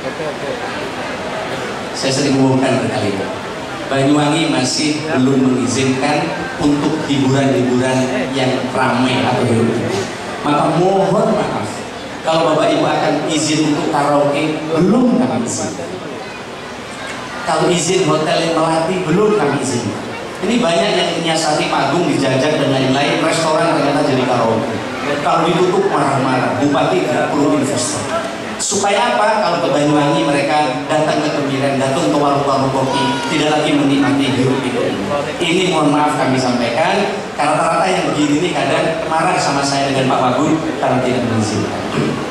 Saya sering ngomongkan berkali-kali, Banyuwangi masih belum mengizinkan untuk hiburan-hiburan yang ramai atau hidup. Maka mohon maaf, kalau Bapak Ibu akan izin untuk karaoke, belum kami izin. Kalau izin hotel yang Melati, belum kami izin. Ini banyak yang menyiasati panggung, dijajak dan lain-lain, restoran ternyata jadi karaoke. Kalau ditutup marah-marah, bupati tidak perlu investor. Supaya apa? Kalau ke Banyuwangi mereka datang ke Kemiren, datang ke warung-warung kopi, tidak lagi menikmati hidup itu. Ini mohon maaf kami sampaikan, karena rata-rata yang begini ini kadang marah sama saya dengan Pak Wagub karena tidak mengizinkan.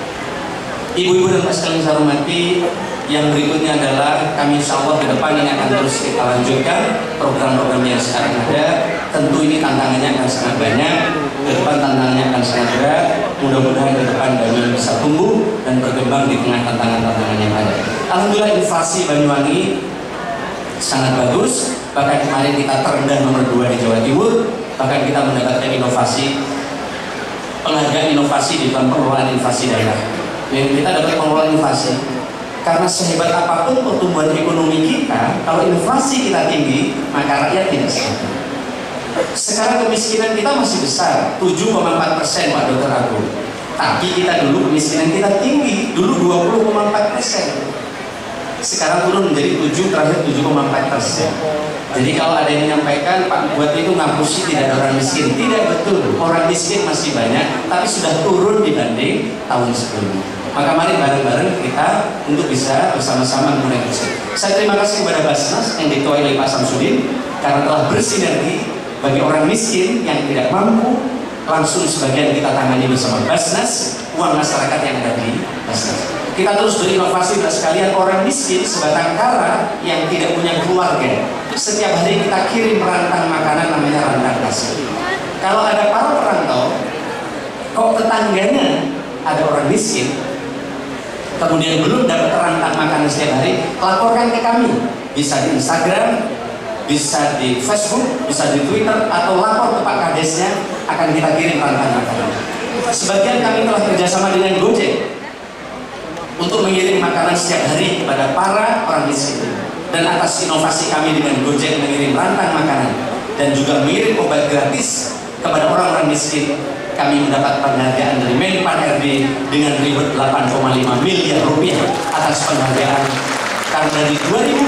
Ibu-ibu dan Pak sekalian saya hormati, yang berikutnya adalah kami insya Allah ke depan ini akan terus kita lanjutkan program-program yang sekarang ada. Tentu ini tantangannya akan sangat banyak, ke depan tantangannya akan sangat berat. Mudah-mudahan ke depan Banyuwangi bisa tumbuh dan berkembang di tengah tantangan-tantangan yang ada. Alhamdulillah inflasi Banyuwangi sangat bagus, bahkan kemarin kita terendah nomor dua di Jawa Timur, bahkan kita mendapatkan inovasi, penghargaan inovasi di dalam pengelolaan inflasi daerah. Yang kita dapat pengelolaan inflasi karena sehebat apapun pertumbuhan ekonomi kita, kalau inflasi kita tinggi, maka rakyat tidak sehat. Sekarang kemiskinan kita masih besar, tujuh koma empat persen Pak Dokter Agung. Tapi kita dulu kemiskinan kita tinggi, dulu dua puluh koma empat persen. Sekarang turun menjadi tujuh, terakhir tujuh koma empat persen. Jadi kalau ada yang menyampaikan Pak buat itu ngapusi tidak ada orang miskin, tidak betul. Orang miskin masih banyak, tapi sudah turun dibanding tahun sebelumnya. Maka mari bareng-bareng kita untuk bisa bersama-sama mengurangi itu. Saya terima kasih kepada Basnas yang diketuai oleh Pak Samsudin karena telah bersinergi bagi orang miskin yang tidak mampu, langsung sebagian kita tangani bersama Basnas, uang masyarakat yang ada di Basnas. Kita terus berinovasi dan sekalian orang miskin sebatang kara yang tidak punya keluarga. Setiap hari kita kirim rantang makanan namanya rantang kasih. Kalau ada para perantau, kok tetangganya ada orang miskin, kemudian belum dapat rantang makanan setiap hari, laporkan ke kami. Bisa di Instagram, bisa di Facebook, bisa di Twitter, atau lapor ke Pak Kadesnya, akan kita kirim rantang makanan. Sebagian kami telah kerjasama dengan Gojek untuk mengirim makanan setiap hari kepada para orang miskin. Dan atas inovasi kami dengan Gojek mengirim rantang makanan dan juga mengirim obat gratis kepada orang-orang miskin, kami mendapat penghargaan dari Menpan R B dengan reward delapan koma lima miliar rupiah atas penghargaan. Karena dari dua ribu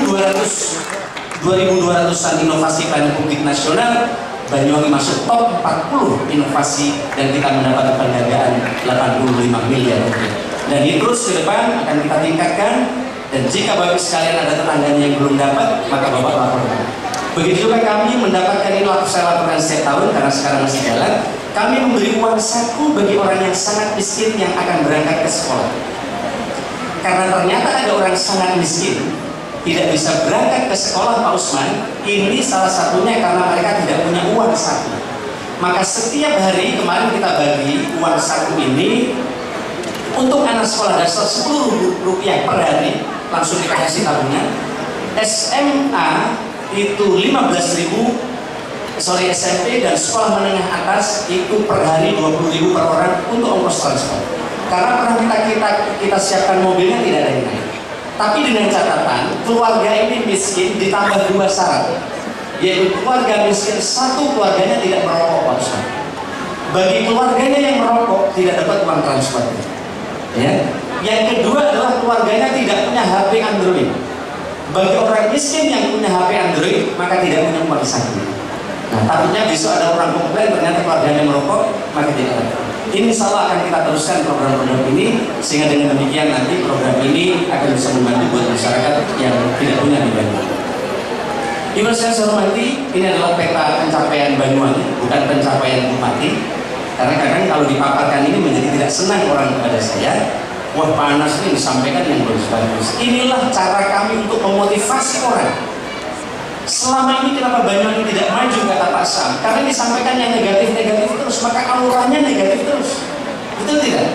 dua ratusan inovasi pelayanan publik nasional, Banyuwangi masuk top empat puluh inovasi dan kita mendapat penghargaan delapan puluh lima miliar rupiah. Dan ini terus ke depan akan kita tingkatkan. Dan jika Bapak sekalian ada tetangganya yang belum dapat, maka Bapak laporkan. Begitu juga kami mendapatkan ini, saya laporkan setiap tahun karena sekarang masih jalan. Kami memberi uang saku bagi orang yang sangat miskin yang akan berangkat ke sekolah. Karena ternyata ada orang sangat miskin tidak bisa berangkat ke sekolah Pak Usman. Ini salah satunya karena mereka tidak punya uang saku. Maka setiap hari kemarin kita bagi uang saku ini untuk anak sekolah dasar sepuluh rupiah per hari, langsung dikasih tabungan. S M A itu lima belas ribu, sorry S M P dan sekolah menengah atas itu per hari dua puluh ribu per orang untuk ongkos transport. Karena pernah kita kita kita siapkan mobilnya tidak ada yang naik. Tapi dengan catatan keluarga ini miskin ditambah dua syarat, yaitu keluarga miskin satu keluarganya tidak merokok Pak Ustaz. Bagi keluarganya yang merokok tidak dapat uang transport. Ya. Yang kedua adalah keluarganya tidak punya H P Android. Bagi orang miskin yang punya H P Android maka tidak punya uang saku. Nah, takutnya besok ada orang komplain ternyata keluarganya merokok, maka tidak ada. Ini insya Allah akan kita teruskan program-program ini sehingga dengan demikian nanti program ini akan bisa membantu buat masyarakat yang tidak punya di Banyuwangi. Ibu saya hormati, ini adalah peta pencapaian Banyuwangi, bukan pencapaian bupati. Karena kadang kalau dipaparkan ini menjadi tidak senang orang kepada saya. Wah panas ini disampaikan yang bagus-bagus. Inilah cara kami untuk memotivasi orang. Selama ini kenapa Banyuwangi tidak maju kata Pak Sam? Karena disampaikan yang negatif-negatif terus, maka auranya negatif terus. Betul tidak?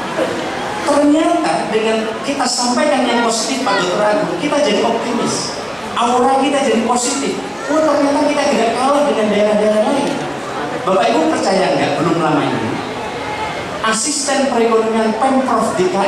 Ternyata dengan kita sampaikan yang positif Pak Dokter Agung, kita jadi optimis. Aura kita jadi positif. Oh ternyata kita tidak kalah dengan daerah-daerah lain. Bapak Ibu percaya nggak, belum lama ini asisten perekonomian Pemprov D K I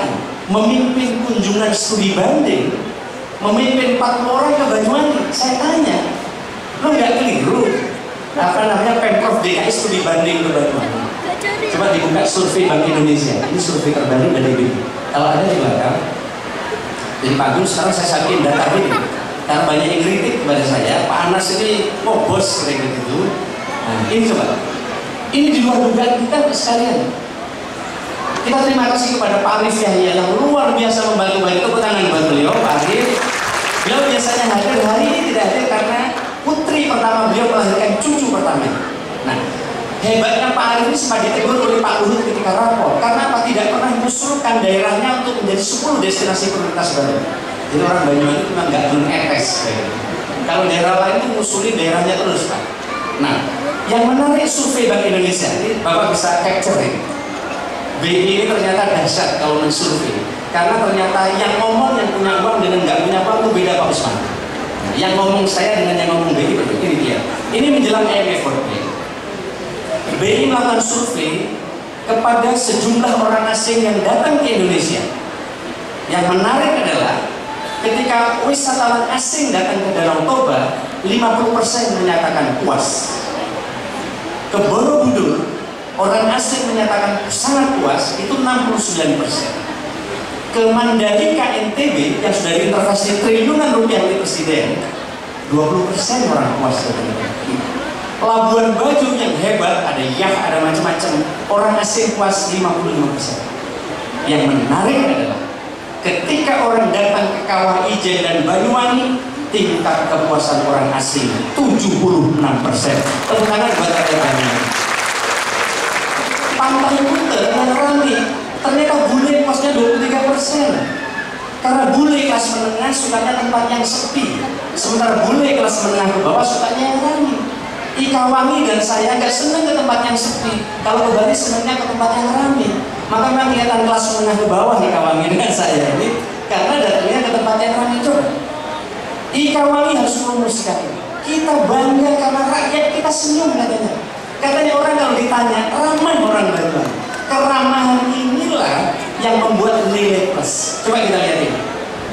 memimpin kunjungan studi banding, memimpin empat puluh orang ke Banyuwangi. Saya tanya, lo nggak keliru? Apa namanya Pemprov D K I studi banding ke Banyuwangi? Coba dibuka survei Bank Indonesia. Ini survei terbaru dari B I. Kalau ada di belakang, jadi Pak Gun sekarang saya sampaikan data ini. Karena banyak yang kritik kepada saya, Pak Anas ini oh bos kayak gitu. Nah, ini coba. Ini di luar dugaan kita sekalian. Kita terima kasih kepada Pak Arif Yahya yang luar biasa membantu banyak. Tepuk tangan buat beliau, Pak Arif. Beliau biasanya hadir, hari ini tidak hadir karena putri pertama beliau melahirkan cucu pertama. Nah, hebatnya Pak Arif ini sempat ditegur oleh Pak Luhut ketika rapor. Karena apa? Tidak pernah mengusulkan daerahnya untuk menjadi sepuluh destinasi prioritas baru. Jadi orang Banyuwangi itu memang nggak menetes. Kalau daerah lain itu ngusulin daerahnya terus, Pak. Nah, yang menarik survei Bank Indonesia ini Bapak bisa capture ini. B I ini ternyata dahsyat kalau mensurvei, karena ternyata yang ngomong yang punya uang dengan nggak punya uang itu beda, Pak Usman. Yang ngomong saya dengan yang ngomong B I betul. Ini dia. Ini menjelang I M F World Bank. B I melakukan survei kepada sejumlah orang asing yang datang ke Indonesia. Yang menarik adalah ketika wisatawan asing datang ke Danau Toba, lima puluh persen menyatakan puas. Ke Borobudur, orang asing menyatakan sangat puas, itu enam puluh sembilan persen. Ke Mandalika N T B yang sudah diinvestasi triliunan rupiah oleh Presiden, dua puluh persen orang puas. Labuan Bajo yang hebat, ada yacht, ada macam-macam, orang asing puas lima puluh lima persen. Yang menarik adalah ketika orang datang ke Kawah Ijen dan Banyuwangi, tingkat kepuasan orang asing tujuh puluh enam persen. Tepuk tangan buat Banyuwangi. Pantai Kuta yang ramai, ternyata bule puasnya dua puluh tiga persen. Karena bule kelas menengah sukanya tempat yang sepi, sementara bule kelas menengah ke bawah sukanya yang ramai. Ikawangi dan saya nggak senang ke tempat yang sepi. Kalau ke Bali senangnya ke tempat yang ramai. Maka memang kelihatan kelas menengah ke bawah Ikawangi dengan saya ini, karena datangnya ke tempat yang ramai. Coba Ikawangi harus merumuskan, kita bangga karena rakyat kita senyum katanya. Katanya orang kalau ditanya ramah orang Banyuwangi. Keramahan inilah yang membuat nilai plus. Coba kita lihat ini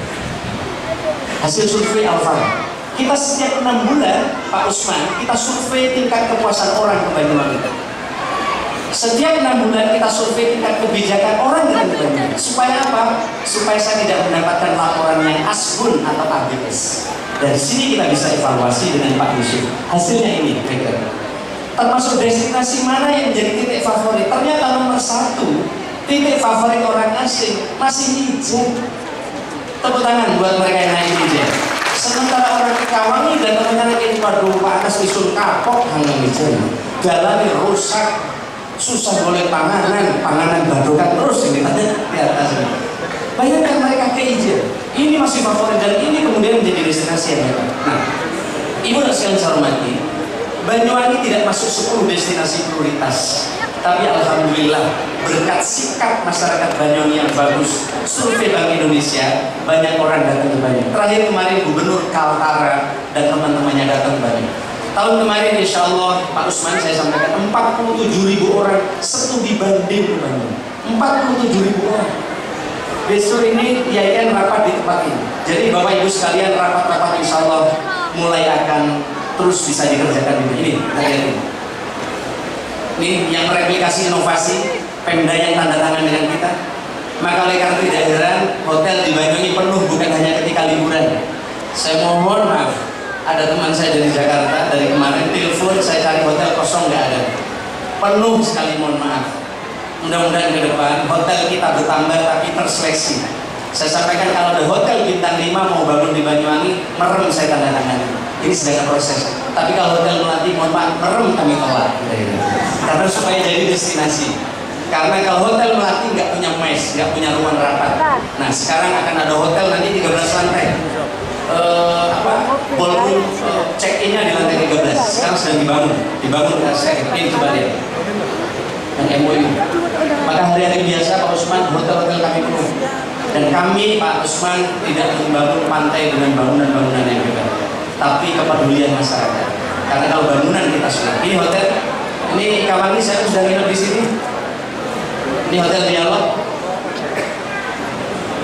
hasil survei Alfa. Kita setiap enam bulan, Pak Usman, kita survei tingkat kepuasan orang ke Banyuwangi. Setiap enam bulan kita survei tingkat kebijakan orang dengan Banyuwangi. Supaya apa? Supaya saya tidak mendapatkan laporan yang asbun atau A B S. Dari sini kita bisa evaluasi dengan Pak Yusuf. Hasilnya ini, Baker. Termasuk destinasi mana yang menjadi titik favorit. Ternyata nomor satu, titik favorit orang asing masih Ijen. Tepuk tangan buat mereka yang naik Ijen. Sementara orang Kawangi dan teman-teman ini waduh Pak Anas isun kapok hanya Ijen. Jalannya rusak, susah boleh panganan, panganan badokan terus ini tadi di atas. Bayangkan mereka ke Ijen. Ini masih favorit dan ini kemudian menjadi destinasi yang hebat. Nah, Ibu dan sekalian saya hormati, Banyuwangi tidak masuk sepuluh destinasi prioritas. Tapi alhamdulillah berkat sikap masyarakat Banyuwangi yang bagus, survei Bank Indonesia, banyak orang datang ke Banyuwangi. Terakhir kemarin Gubernur Kaltara dan teman-temannya datang ke Banyuwangi. Tahun kemarin insya Allah Pak Usman saya sampaikan empat puluh tujuh ribu orang studi banding ke Banyuwangi. empat puluh tujuh ribu orang. Besok ini I A I N rapat di tempat ini. Jadi Bapak Ibu sekalian rapat-rapat insya Allah mulai akan terus bisa dikerjakan di ini. Kita lihat ini. Ini yang replikasi inovasi Pemda yang tanda tangan dengan kita. Maka oleh karena tidak heran hotel di Banyuwangi penuh bukan hanya ketika liburan. Saya mohon maaf, ada teman saya dari Jakarta dari kemarin telepon saya cari hotel kosong nggak ada. Penuh sekali, mohon maaf. Mudah-mudahan ke depan hotel kita bertambah tapi terseleksi. Saya sampaikan kalau ada hotel bintang lima mau bangun di Banyuwangi, merem saya tanda tangan. Ini sedang proses. Tapi kalau hotel Melati, mohon maaf, merem kami tolak. Karena supaya jadi destinasi. Karena kalau hotel Melati nggak punya mes, nggak punya ruang rapat. Nah sekarang akan ada hotel nanti tiga belas lantai. Uh, apa? Ballroom uh, check-in-nya di lantai tiga belas. Sekarang sedang dibangun. Dibangun kan saya. Ini coba lihat. Yang M O U. Maka hari-hari biasa Pak Usman hotel-hotel kami penuh. Dan kami Pak Usman tidak membangun pantai dengan bangunan-bangunan yang hebat, tapi kepedulian masyarakat. Karena kalau bangunan kita sudah. Ini hotel, ini kawan ini saya sudah nginep di sini. Ini hotel Dialog.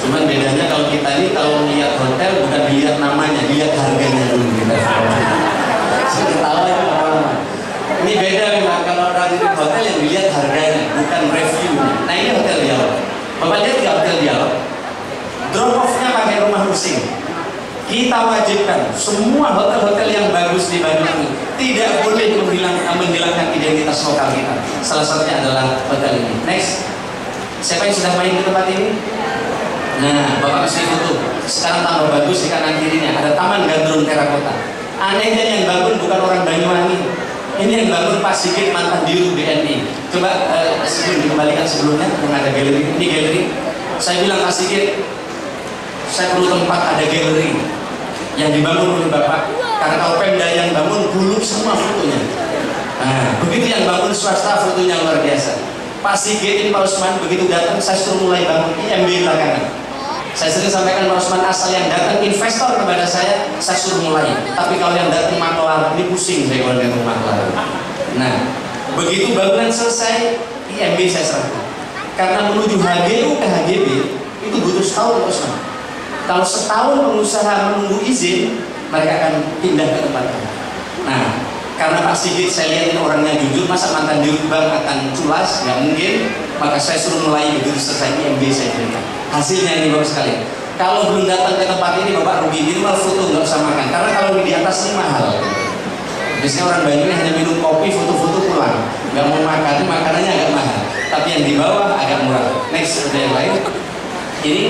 Cuman bedanya kalau kita ini kalau lihat hotel bukan dilihat namanya, dilihat harganya dulu kita. Saya tahu ya orang. Ini beda memang kalau orang di hotel yang dilihat harganya, bukan reviewnya. Nah ini hotel Dialog. Bapak lihat nggak hotel Dialog? Drop off-nya pakai rumah mesin. Kita wajibkan semua hotel-hotel yang bagus di Banyuwangi tidak boleh menghilang, menghilangkan identitas lokal kita. Salah satunya adalah hotel ini. Next, siapa yang sudah main di tempat ini? Nah, Bapak mesti foto. Sekarang tambah bagus di kanan kirinya ada Taman Gandrung Terakota. Anehnya yang bangun bukan orang Banyuwangi. Ini yang bangun Pak Sigit, mantan Dirut B N I. Coba uh, sebelum dikembalikan sebelumnya, yang ada galeri. Ini galeri. Saya bilang Pak Sigit, saya perlu tempat ada galeri yang dibangun oleh Bapak. Karena kalau Pemda yang bangun dulu semua fotonya. Nah, begitu yang bangun swasta fotonya luar biasa. Pak Sigit ini Pak Usman begitu datang saya suruh mulai bangun I M B belakangan. Saya sering sampaikan Pak Usman asal yang datang investor kepada saya, saya suruh mulai. Tapi kalau yang datang maklar ini pusing saya kalau datang maklar. Nah, begitu bangunan selesai I M B saya serahkan. Karena menuju H G U ke H G B itu butuh setahun Pak Usman. Kalau setahun pengusaha menunggu izin, mereka akan pindah ke tempat lain. Nah, karena Pak Sigit saya lihat ini orangnya jujur, masa mantan dirut bank akan culas, nggak mungkin. Maka saya suruh mulai begitu selesai I M B saya berikan. Hasilnya ini bagus sekali. Kalau belum datang ke tempat ini Bapak rugi, minimal foto nggak usah makan. Karena kalau di atas ini mahal. Biasanya orang Banyuwangi hanya minum kopi, foto-foto pulang, nggak mau makan, makanannya agak mahal. Tapi yang di bawah agak murah. Next ada yang lain. Ini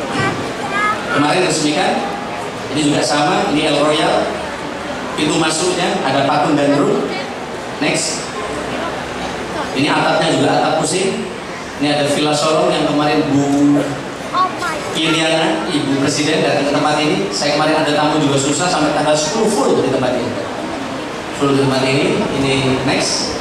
kemarin resmikan. Ini juga sama. Ini El Royal. Pintu masuknya ada patung gandrung. Next. Ini atapnya juga atap pusing. Ini ada Villa Sorong yang kemarin Bu Iriana, Ibu Presiden datang ke tempat ini. Saya kemarin ada tamu juga susah sampai tanggal sepuluh full di tempat ini. Full di tempat ini. Ini next.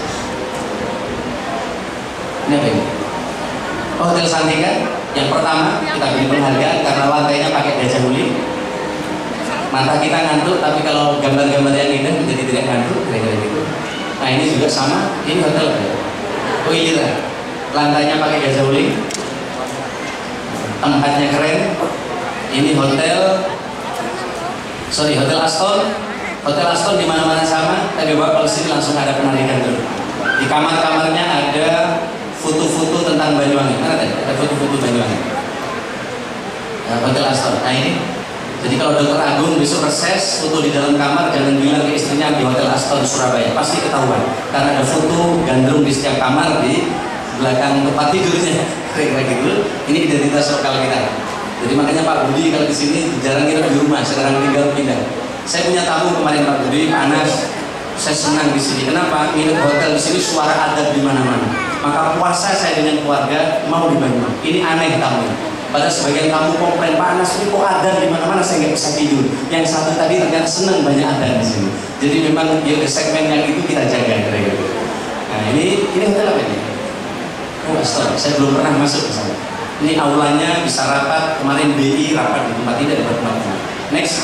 Ini apa ini? Oh, Hotel Santika. Yang pertama kita beri penghargaan karena lantainya pakai gajah huli. Mata kita ngantuk, tapi kalau gambar-gambar yang indah menjadi tidak ngantuk, kira-kira gitu. Nah ini juga sama. Ini hotel. Oh iya. Lantainya pakai gajah huli. Tempatnya keren. Ini hotel, sorry hotel Aston. Hotel Aston di mana-mana sama. Tapi Bapak kalau sini langsung ada penarikan dulu. Di kamar-kamarnya ada foto-foto tentang Banyuwangi. Mana tadi? Ada foto-foto Banyuwangi. Nah, hotel Aston. Nah ini. Jadi kalau Dokter Agung besok reses foto di dalam kamar, jangan bilang ke istrinya di Hotel Aston Surabaya. Pasti ketahuan. Karena ada foto gandrung di setiap kamar di belakang tempat tidurnya, kira-kira gitu. Ini identitas lokal kita. Jadi makanya Pak Budi kalau di sini jarang nginep di rumah, sekarang tinggal pindah. Saya punya tamu kemarin Pak Budi, Pak Anas. Saya senang di sini. Kenapa? Nginep hotel di sini suara adat di mana-mana. Maka puasa saya dengan keluarga mau di Banyuwangi. Ini aneh tamu. Pada sebagian tamu komplain Pak Anas ini kok adat di mana-mana saya nggak bisa tidur. Yang satu tadi ternyata senang banyak adat di sini. Jadi memang ya segmen yang itu kita jaga kira-kira. Nah ini ini hotel apa ini? Oh, stop. Saya belum pernah masuk ke sana. Ini aulanya bisa rapat. Kemarin B I rapat di tempat ini, ada tempat ini. Next.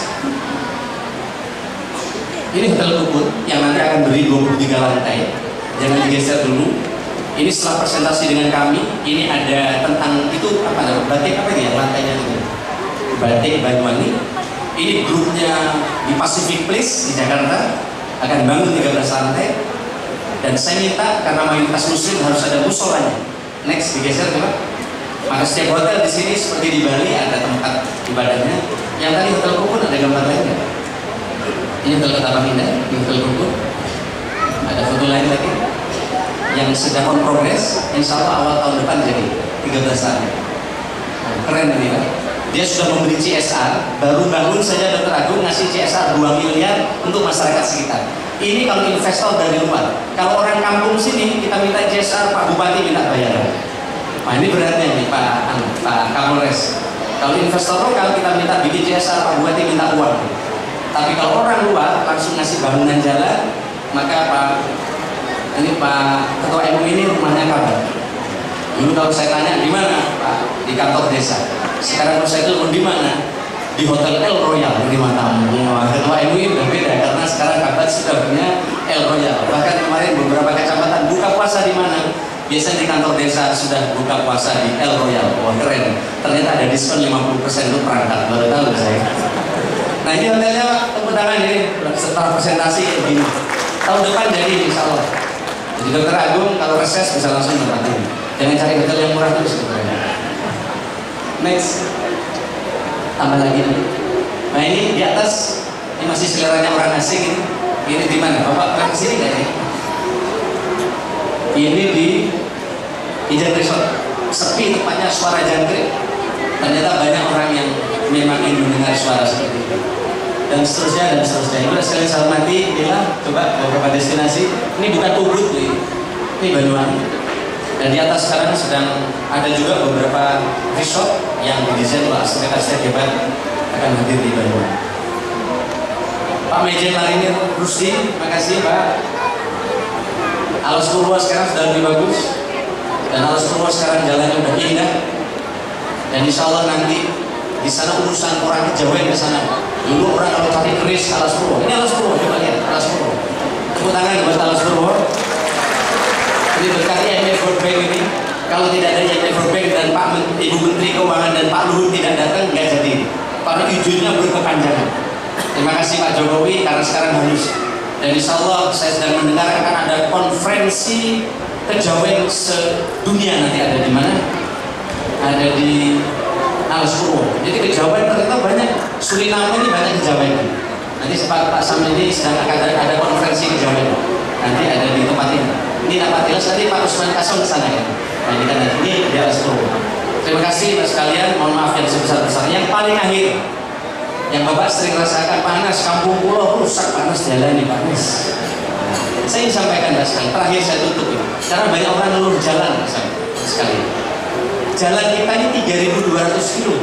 Ini hotel Kubur yang nanti akan beri dua puluh tiga lantai. Jangan digeser dulu. Ini setelah presentasi dengan kami. Ini ada tentang itu apa namanya? Batik apa ini ya lantainya itu? Batik Banyuwangi. Ini grupnya di Pacific Place di Jakarta akan bangun tiga belas lantai. Dan saya minta karena mayoritas Muslim harus ada musolanya. Next digeser coba. Maka setiap hotel di sini seperti di Bali ada tempat ibadahnya. Yang tadi hotel Kubur ada gambar lain nggak? Ini hotel Ketapang Indah, ini hotel Kubur. Ada foto lain lagi yang sedang on progress. Insya Allah awal tahun depan jadi tiga belas lantai. Nah, keren ini Pak. Dia sudah memberi C S R, baru bangun saja Dokter Agung ngasih C S R dua miliar untuk masyarakat sekitar. Ini kalau investor dari luar. Kalau orang kampung sini kita minta C S R, Pak Bupati minta bayaran. Nah ini beratnya nih Pak Pak Kapolres. Kalau investor lokal kita minta bikin C S R, Pak Bupati minta uang. Tapi kalau orang luar langsung ngasih bangunan jalan, maka Pak ini Pak Ketua M U ini rumahnya kabar. Dulu kalau saya tanya di mana Pak, di kantor desa. Sekarang kalau saya telepon di mana? Di Hotel El Royal di Matamu. Ketua M U I udah beda karena sekarang kabar sudah punya El Royal. Bahkan kemarin beberapa kecamatan buka puasa di mana? Di Biasanya di kantor desa sudah buka puasa di El Royal, wah keren. Ternyata ada diskon lima puluh persen untuk perangkat, baru tahu saya. Nah ini hotelnya tepuk tangan ini, setelah presentasi kayak begini. Tahun depan jadi insya Allah. Jadi Dokter Agung kalau reses bisa langsung nempatin. Jangan cari hotel yang murah terus sebenarnya. Next, tambah lagi nih. Nah ini di atas, ini masih seleranya orang asing ini. Ini di mana? Bapak pernah kesini nggak ini? Ini di Ijen Resort. Sepi tempatnya, suara jangkrik. Ternyata banyak orang yang memang ingin mendengar suara seperti itu. Dan seterusnya dan seterusnya. Ini udah sekalian saya hormati, inilah coba beberapa destinasi. Ini bukan Ubud ini, ini Banyuwangi. Dan di atas sekarang sedang ada juga beberapa resort yang didesain oleh arsitek-arsitek hebat akan hadir di Banyuwangi. Pak Mejen Marinir Rusdi, terima kasih Pak. Alas Purwo sekarang sudah lebih bagus, dan Alas Purwo sekarang jalannya udah indah. Dan insya Allah nanti di sana urusan orang kejawen ke sana. Dulu orang kalau cari keris Alas Purwo, ini Alas Purwo, coba lihat Alas Purwo. Tepuk tangan buat Alas Purwo. Ini berkat I M F World Bank ini. Kalau tidak ada I M F World Bank dan Pak Ibu Menteri Keuangan dan Pak Luhut tidak datang, nggak jadi. Karena izinnya berkepanjangan. Terima kasih Pak Jokowi karena sekarang halus. Dan insya Allah saya sedang mendengar akan ada konferensi kejawen sedunia nanti ada di mana? Ada di Alas Purwo. Jadi kejawen ternyata banyak. Suriname ini banyak kejawen. Nanti Pak Pak Sam ini sedang akan ada, ada konferensi kejawen. Nanti ada di tempat ini. Ini dapat jelas tadi Pak Usman Kasong ke sana ya. Nah ini kan ini di Alas Purwo. Terima kasih Pak sekalian. Mohon maaf yang sebesar-besarnya. Yang paling akhir, yang Bapak sering rasakan panas, kampung pulau rusak panas, jalan ini panas. Nah, saya ingin sampaikan Pak sekalian. Terakhir saya tutup ini. Karena banyak orang ngeluh jalan sekali. Jalan kita ini tiga ribu dua ratus kilo.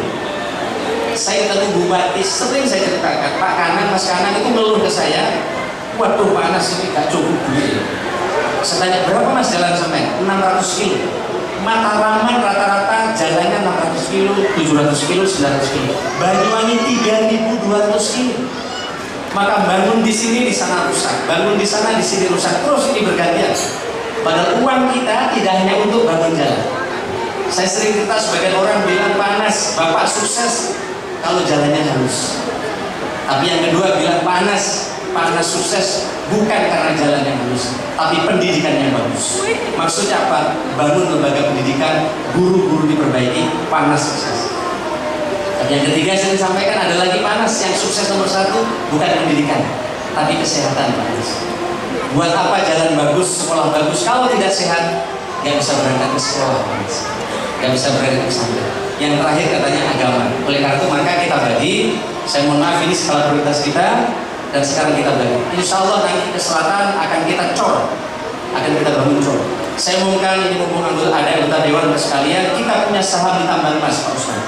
Saya ketemu Bupati, sering saya ceritakan, Pak Kanan, Mas Kanan itu ngeluh ke saya, waduh panas ini gak cukup duit. Saya tanya, berapa Mas jalan sampai? enam ratus kilo. Mataraman rata-rata jalannya enam ratus kilo, tujuh ratus kilo, sembilan ratus kilo. Banyuwangi tiga ribu dua ratus kilo. Maka bangun di sini, di sana rusak. Bangun di sana, di sini rusak. Terus ini bergantian. Padahal uang kita tidak hanya untuk bangun jalan. Saya sering cerita, sebagian orang bilang panas, Bapak sukses kalau jalannya halus. Tapi yang kedua bilang panas, panas sukses bukan karena jalan yang halus, tapi pendidikan yang bagus. Maksudnya apa? Bangun lembaga pendidikan, guru-guru diperbaiki, panas sukses. Dan yang ketiga saya sampaikan ada lagi panas yang sukses nomor satu bukan pendidikan, tapi kesehatan bagus. Buat apa jalan bagus, sekolah bagus kalau tidak sehat? Gak bisa berangkat ke sekolah, gak bisa berangkat ke pesantren. Yang terakhir katanya agama. Oleh karena itu maka kita bagi. Saya mohon maaf ini skala prioritas kita. Dan sekarang kita bagi. Insya Allah nanti ke selatan akan kita cor, akan kita bangun cor. Saya umumkan ini mumpung anggota ada anggota dewan sekalian, kita punya saham di tambang emas Pak Ustaz.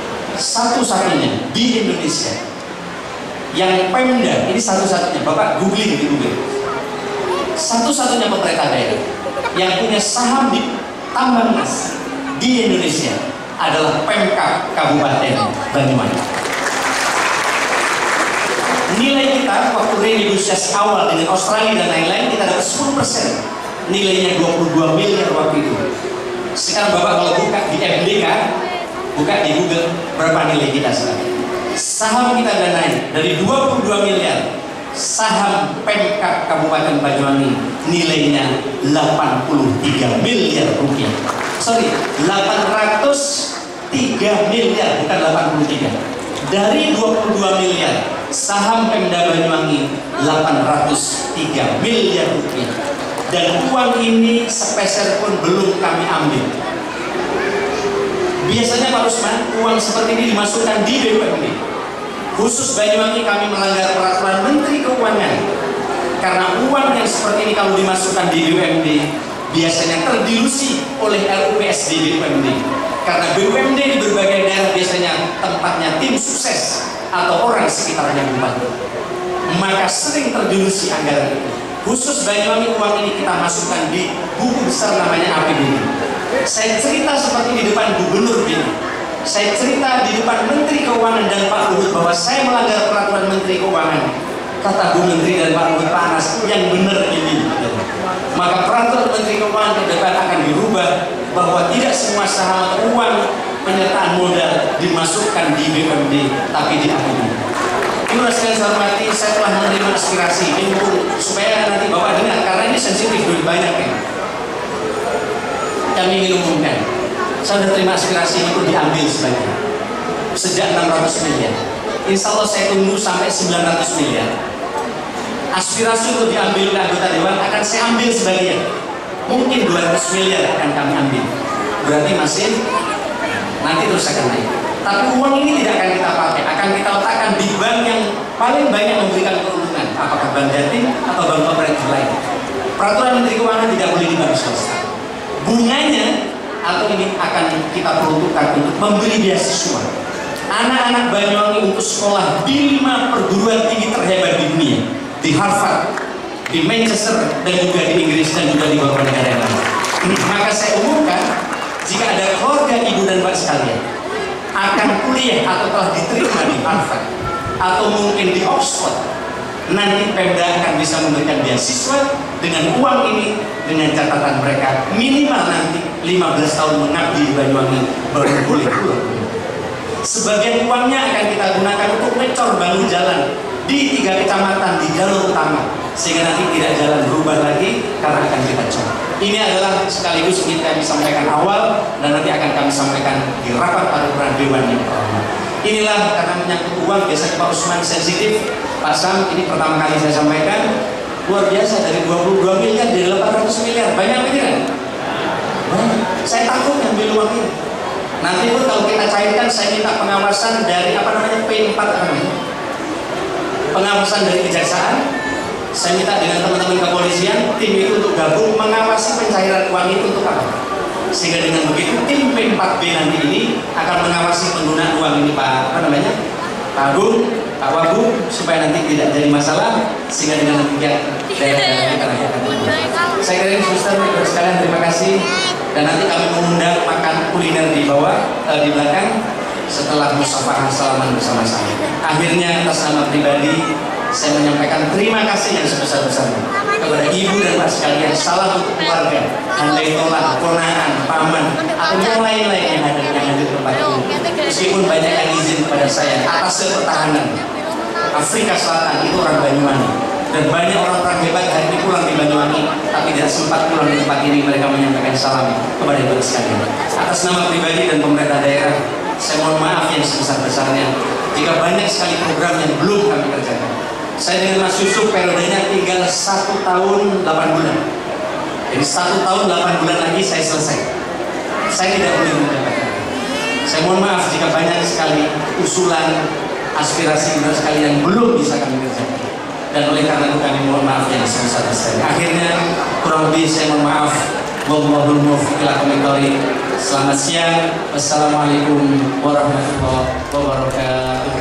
Satu-satunya di Indonesia yang Pemda ini satu-satunya, Bapak googling di Google. Satu-satunya pemerintah daerah yang punya saham di tambang emas di Indonesia adalah Pemkab Kabupaten Banyuwangi. Nilai kita waktu renegosiasi awal dengan Australia dan lain-lain kita dapat sepuluh persen, nilainya dua puluh dua miliar waktu itu. Sekarang Bapak kalau buka di M D K, buka di Google, berapa nilai kita sekarang? Saham kita dan naik dari dua puluh dua miliar. Saham Pemkab Kabupaten Banyuwangi nilainya delapan puluh tiga miliar rupiah. Sorry, delapan ratus tiga miliar, bukan delapan puluh tiga. Dari dua puluh dua miliar, saham Pemda Banyuwangi delapan ratus tiga miliar rupiah. Dan uang ini sepeser pun belum kami ambil. Biasanya Pak Usman, uang seperti ini dimasukkan di B U M D. Khusus Banyuwangi kami melanggar peraturan Menteri Keuangan. Karena uang yang seperti ini kalau dimasukkan di B U M D, biasanya terdilusi oleh R U P S di B U M D. Karena B U M D di berbagai daerah biasanya tempatnya tim sukses atau orang sekitar yang membantu, maka sering terdilusi anggaran itu. Khusus Banyuwangi uang ini kita masukkan di buku besar namanya A P B D. Saya cerita seperti di depan Gubernur ini. Saya cerita di depan Menteri Keuangan dan Pak Luhut bahwa saya melanggar peraturan Menteri Keuangan. Kata Bu Menteri dan Pak Luhut, panas, yang benar ini. Maka peraturan Menteri Keuangan ke depan akan dirubah bahwa tidak semua saham atau uang penyertaan modal dimasukkan di B U M D, tapi diakui. Ibu sekalian saya hormati, saya telah menerima aspirasi ini supaya nanti Bapak dengar, karena ini sensitif duit banyak ya. Kami ingin umumkan, saya sudah terima aspirasi itu diambil sebagian sejak enam ratus miliar. Insya Allah saya tunggu sampai sembilan ratus miliar. Aspirasi itu diambil oleh anggota dewan akan saya ambil sebagian. Mungkin dua ratus miliar akan kami ambil. Berarti masih nanti terus akan naik. Tapi uang ini tidak akan kita pakai, akan kita letakkan di bank yang paling banyak memberikan keuntungan, apakah bank Jatim atau bank kooperatif lain. Peraturan Menteri Keuangan tidak boleh di bank swasta. Bunganya atau ini akan kita peruntukkan untuk membeli beasiswa anak-anak Banyuwangi untuk sekolah di lima perguruan tinggi terhebat di dunia, di Harvard, di Manchester, dan juga di Inggris, dan juga di beberapa negara yang lain. Maka saya umumkan, jika ada keluarga ibu dan bapak sekalian akan kuliah atau telah diterima di Harvard atau mungkin di Oxford, nanti Pemda akan bisa memberikan beasiswa dengan uang ini, dengan catatan mereka minimal nanti lima belas tahun mengabdi di Banyuwangi baru boleh pulang. Sebagian uangnya akan kita gunakan untuk ngecor bangun jalan di tiga kecamatan di jalur utama, sehingga nanti tidak jalan berubah lagi karena akan kita cor. Ini adalah sekaligus ingin kami sampaikan awal, dan nanti akan kami sampaikan di rapat paripurna dewan yang pertama. Inilah karena menyangkut uang, biasanya Pak Usman sensitif. Pak Sam, ini pertama kali saya sampaikan, luar biasa, dari dua puluh dua miliar jadi delapan ratus miliar, banyak pikiran. Banyak. Saya takut ngambil uang ini. Nanti pun kalau kita cairkan, saya minta pengawasan dari apa namanya P empat namanya, pengawasan dari kejaksaan. Saya minta dengan teman-teman kepolisian, tim itu untuk gabung mengawasi pencairan uang itu untuk apa? Sehingga dengan begitu tim P empat B nanti ini akan mengawasi penggunaan uang ini, Pak apa namanya, Pak Agung, Pak Wagub, supaya nanti tidak jadi masalah, sehingga dengan demikian daerah-daerah kita nanti akan berjalan. Saya kira ini suster, ibu sekalian, terima kasih. Dan nanti kami mengundang makan kuliner di bawah, eh, di belakang, setelah musafaah salaman bersama-sama. Akhirnya atas nama pribadi saya menyampaikan terima kasih yang sebesar-besarnya kepada ibu dan pak sekalian. Salam untuk keluarga, handai tolak, ponaan, paman, atau yang lain-lain yang ada yang hadir di tempat ini. Meskipun banyak yang izin kepada saya atas pertahanan Afrika Selatan, itu orang Banyuwangi, dan banyak orang-orang hebat hari ini pulang di Banyuwangi, tapi tidak sempat pulang di tempat ini. Mereka menyampaikan salam kepada ibu sekalian. Atas nama pribadi dan pemerintah daerah, saya mohon maaf yang sebesar-besarnya jika banyak sekali program yang belum kami kerjakan. Saya dengan Mas Yusuf periodenya tinggal satu tahun delapan bulan. Jadi satu tahun delapan bulan lagi saya selesai. Saya tidak boleh mendapatkan. Saya mohon maaf jika banyak sekali usulan, aspirasi dan sekali yang belum bisa kami kerjakan. Dan oleh karena itu kami mohon maaf yang sebesar-besarnya. Akhirnya kurang lebih saya mohon maaf. Wallahul muwaffiq ila aqwamit thoriq. Selamat siang. Wassalamualaikum warahmatullahi wabarakatuh.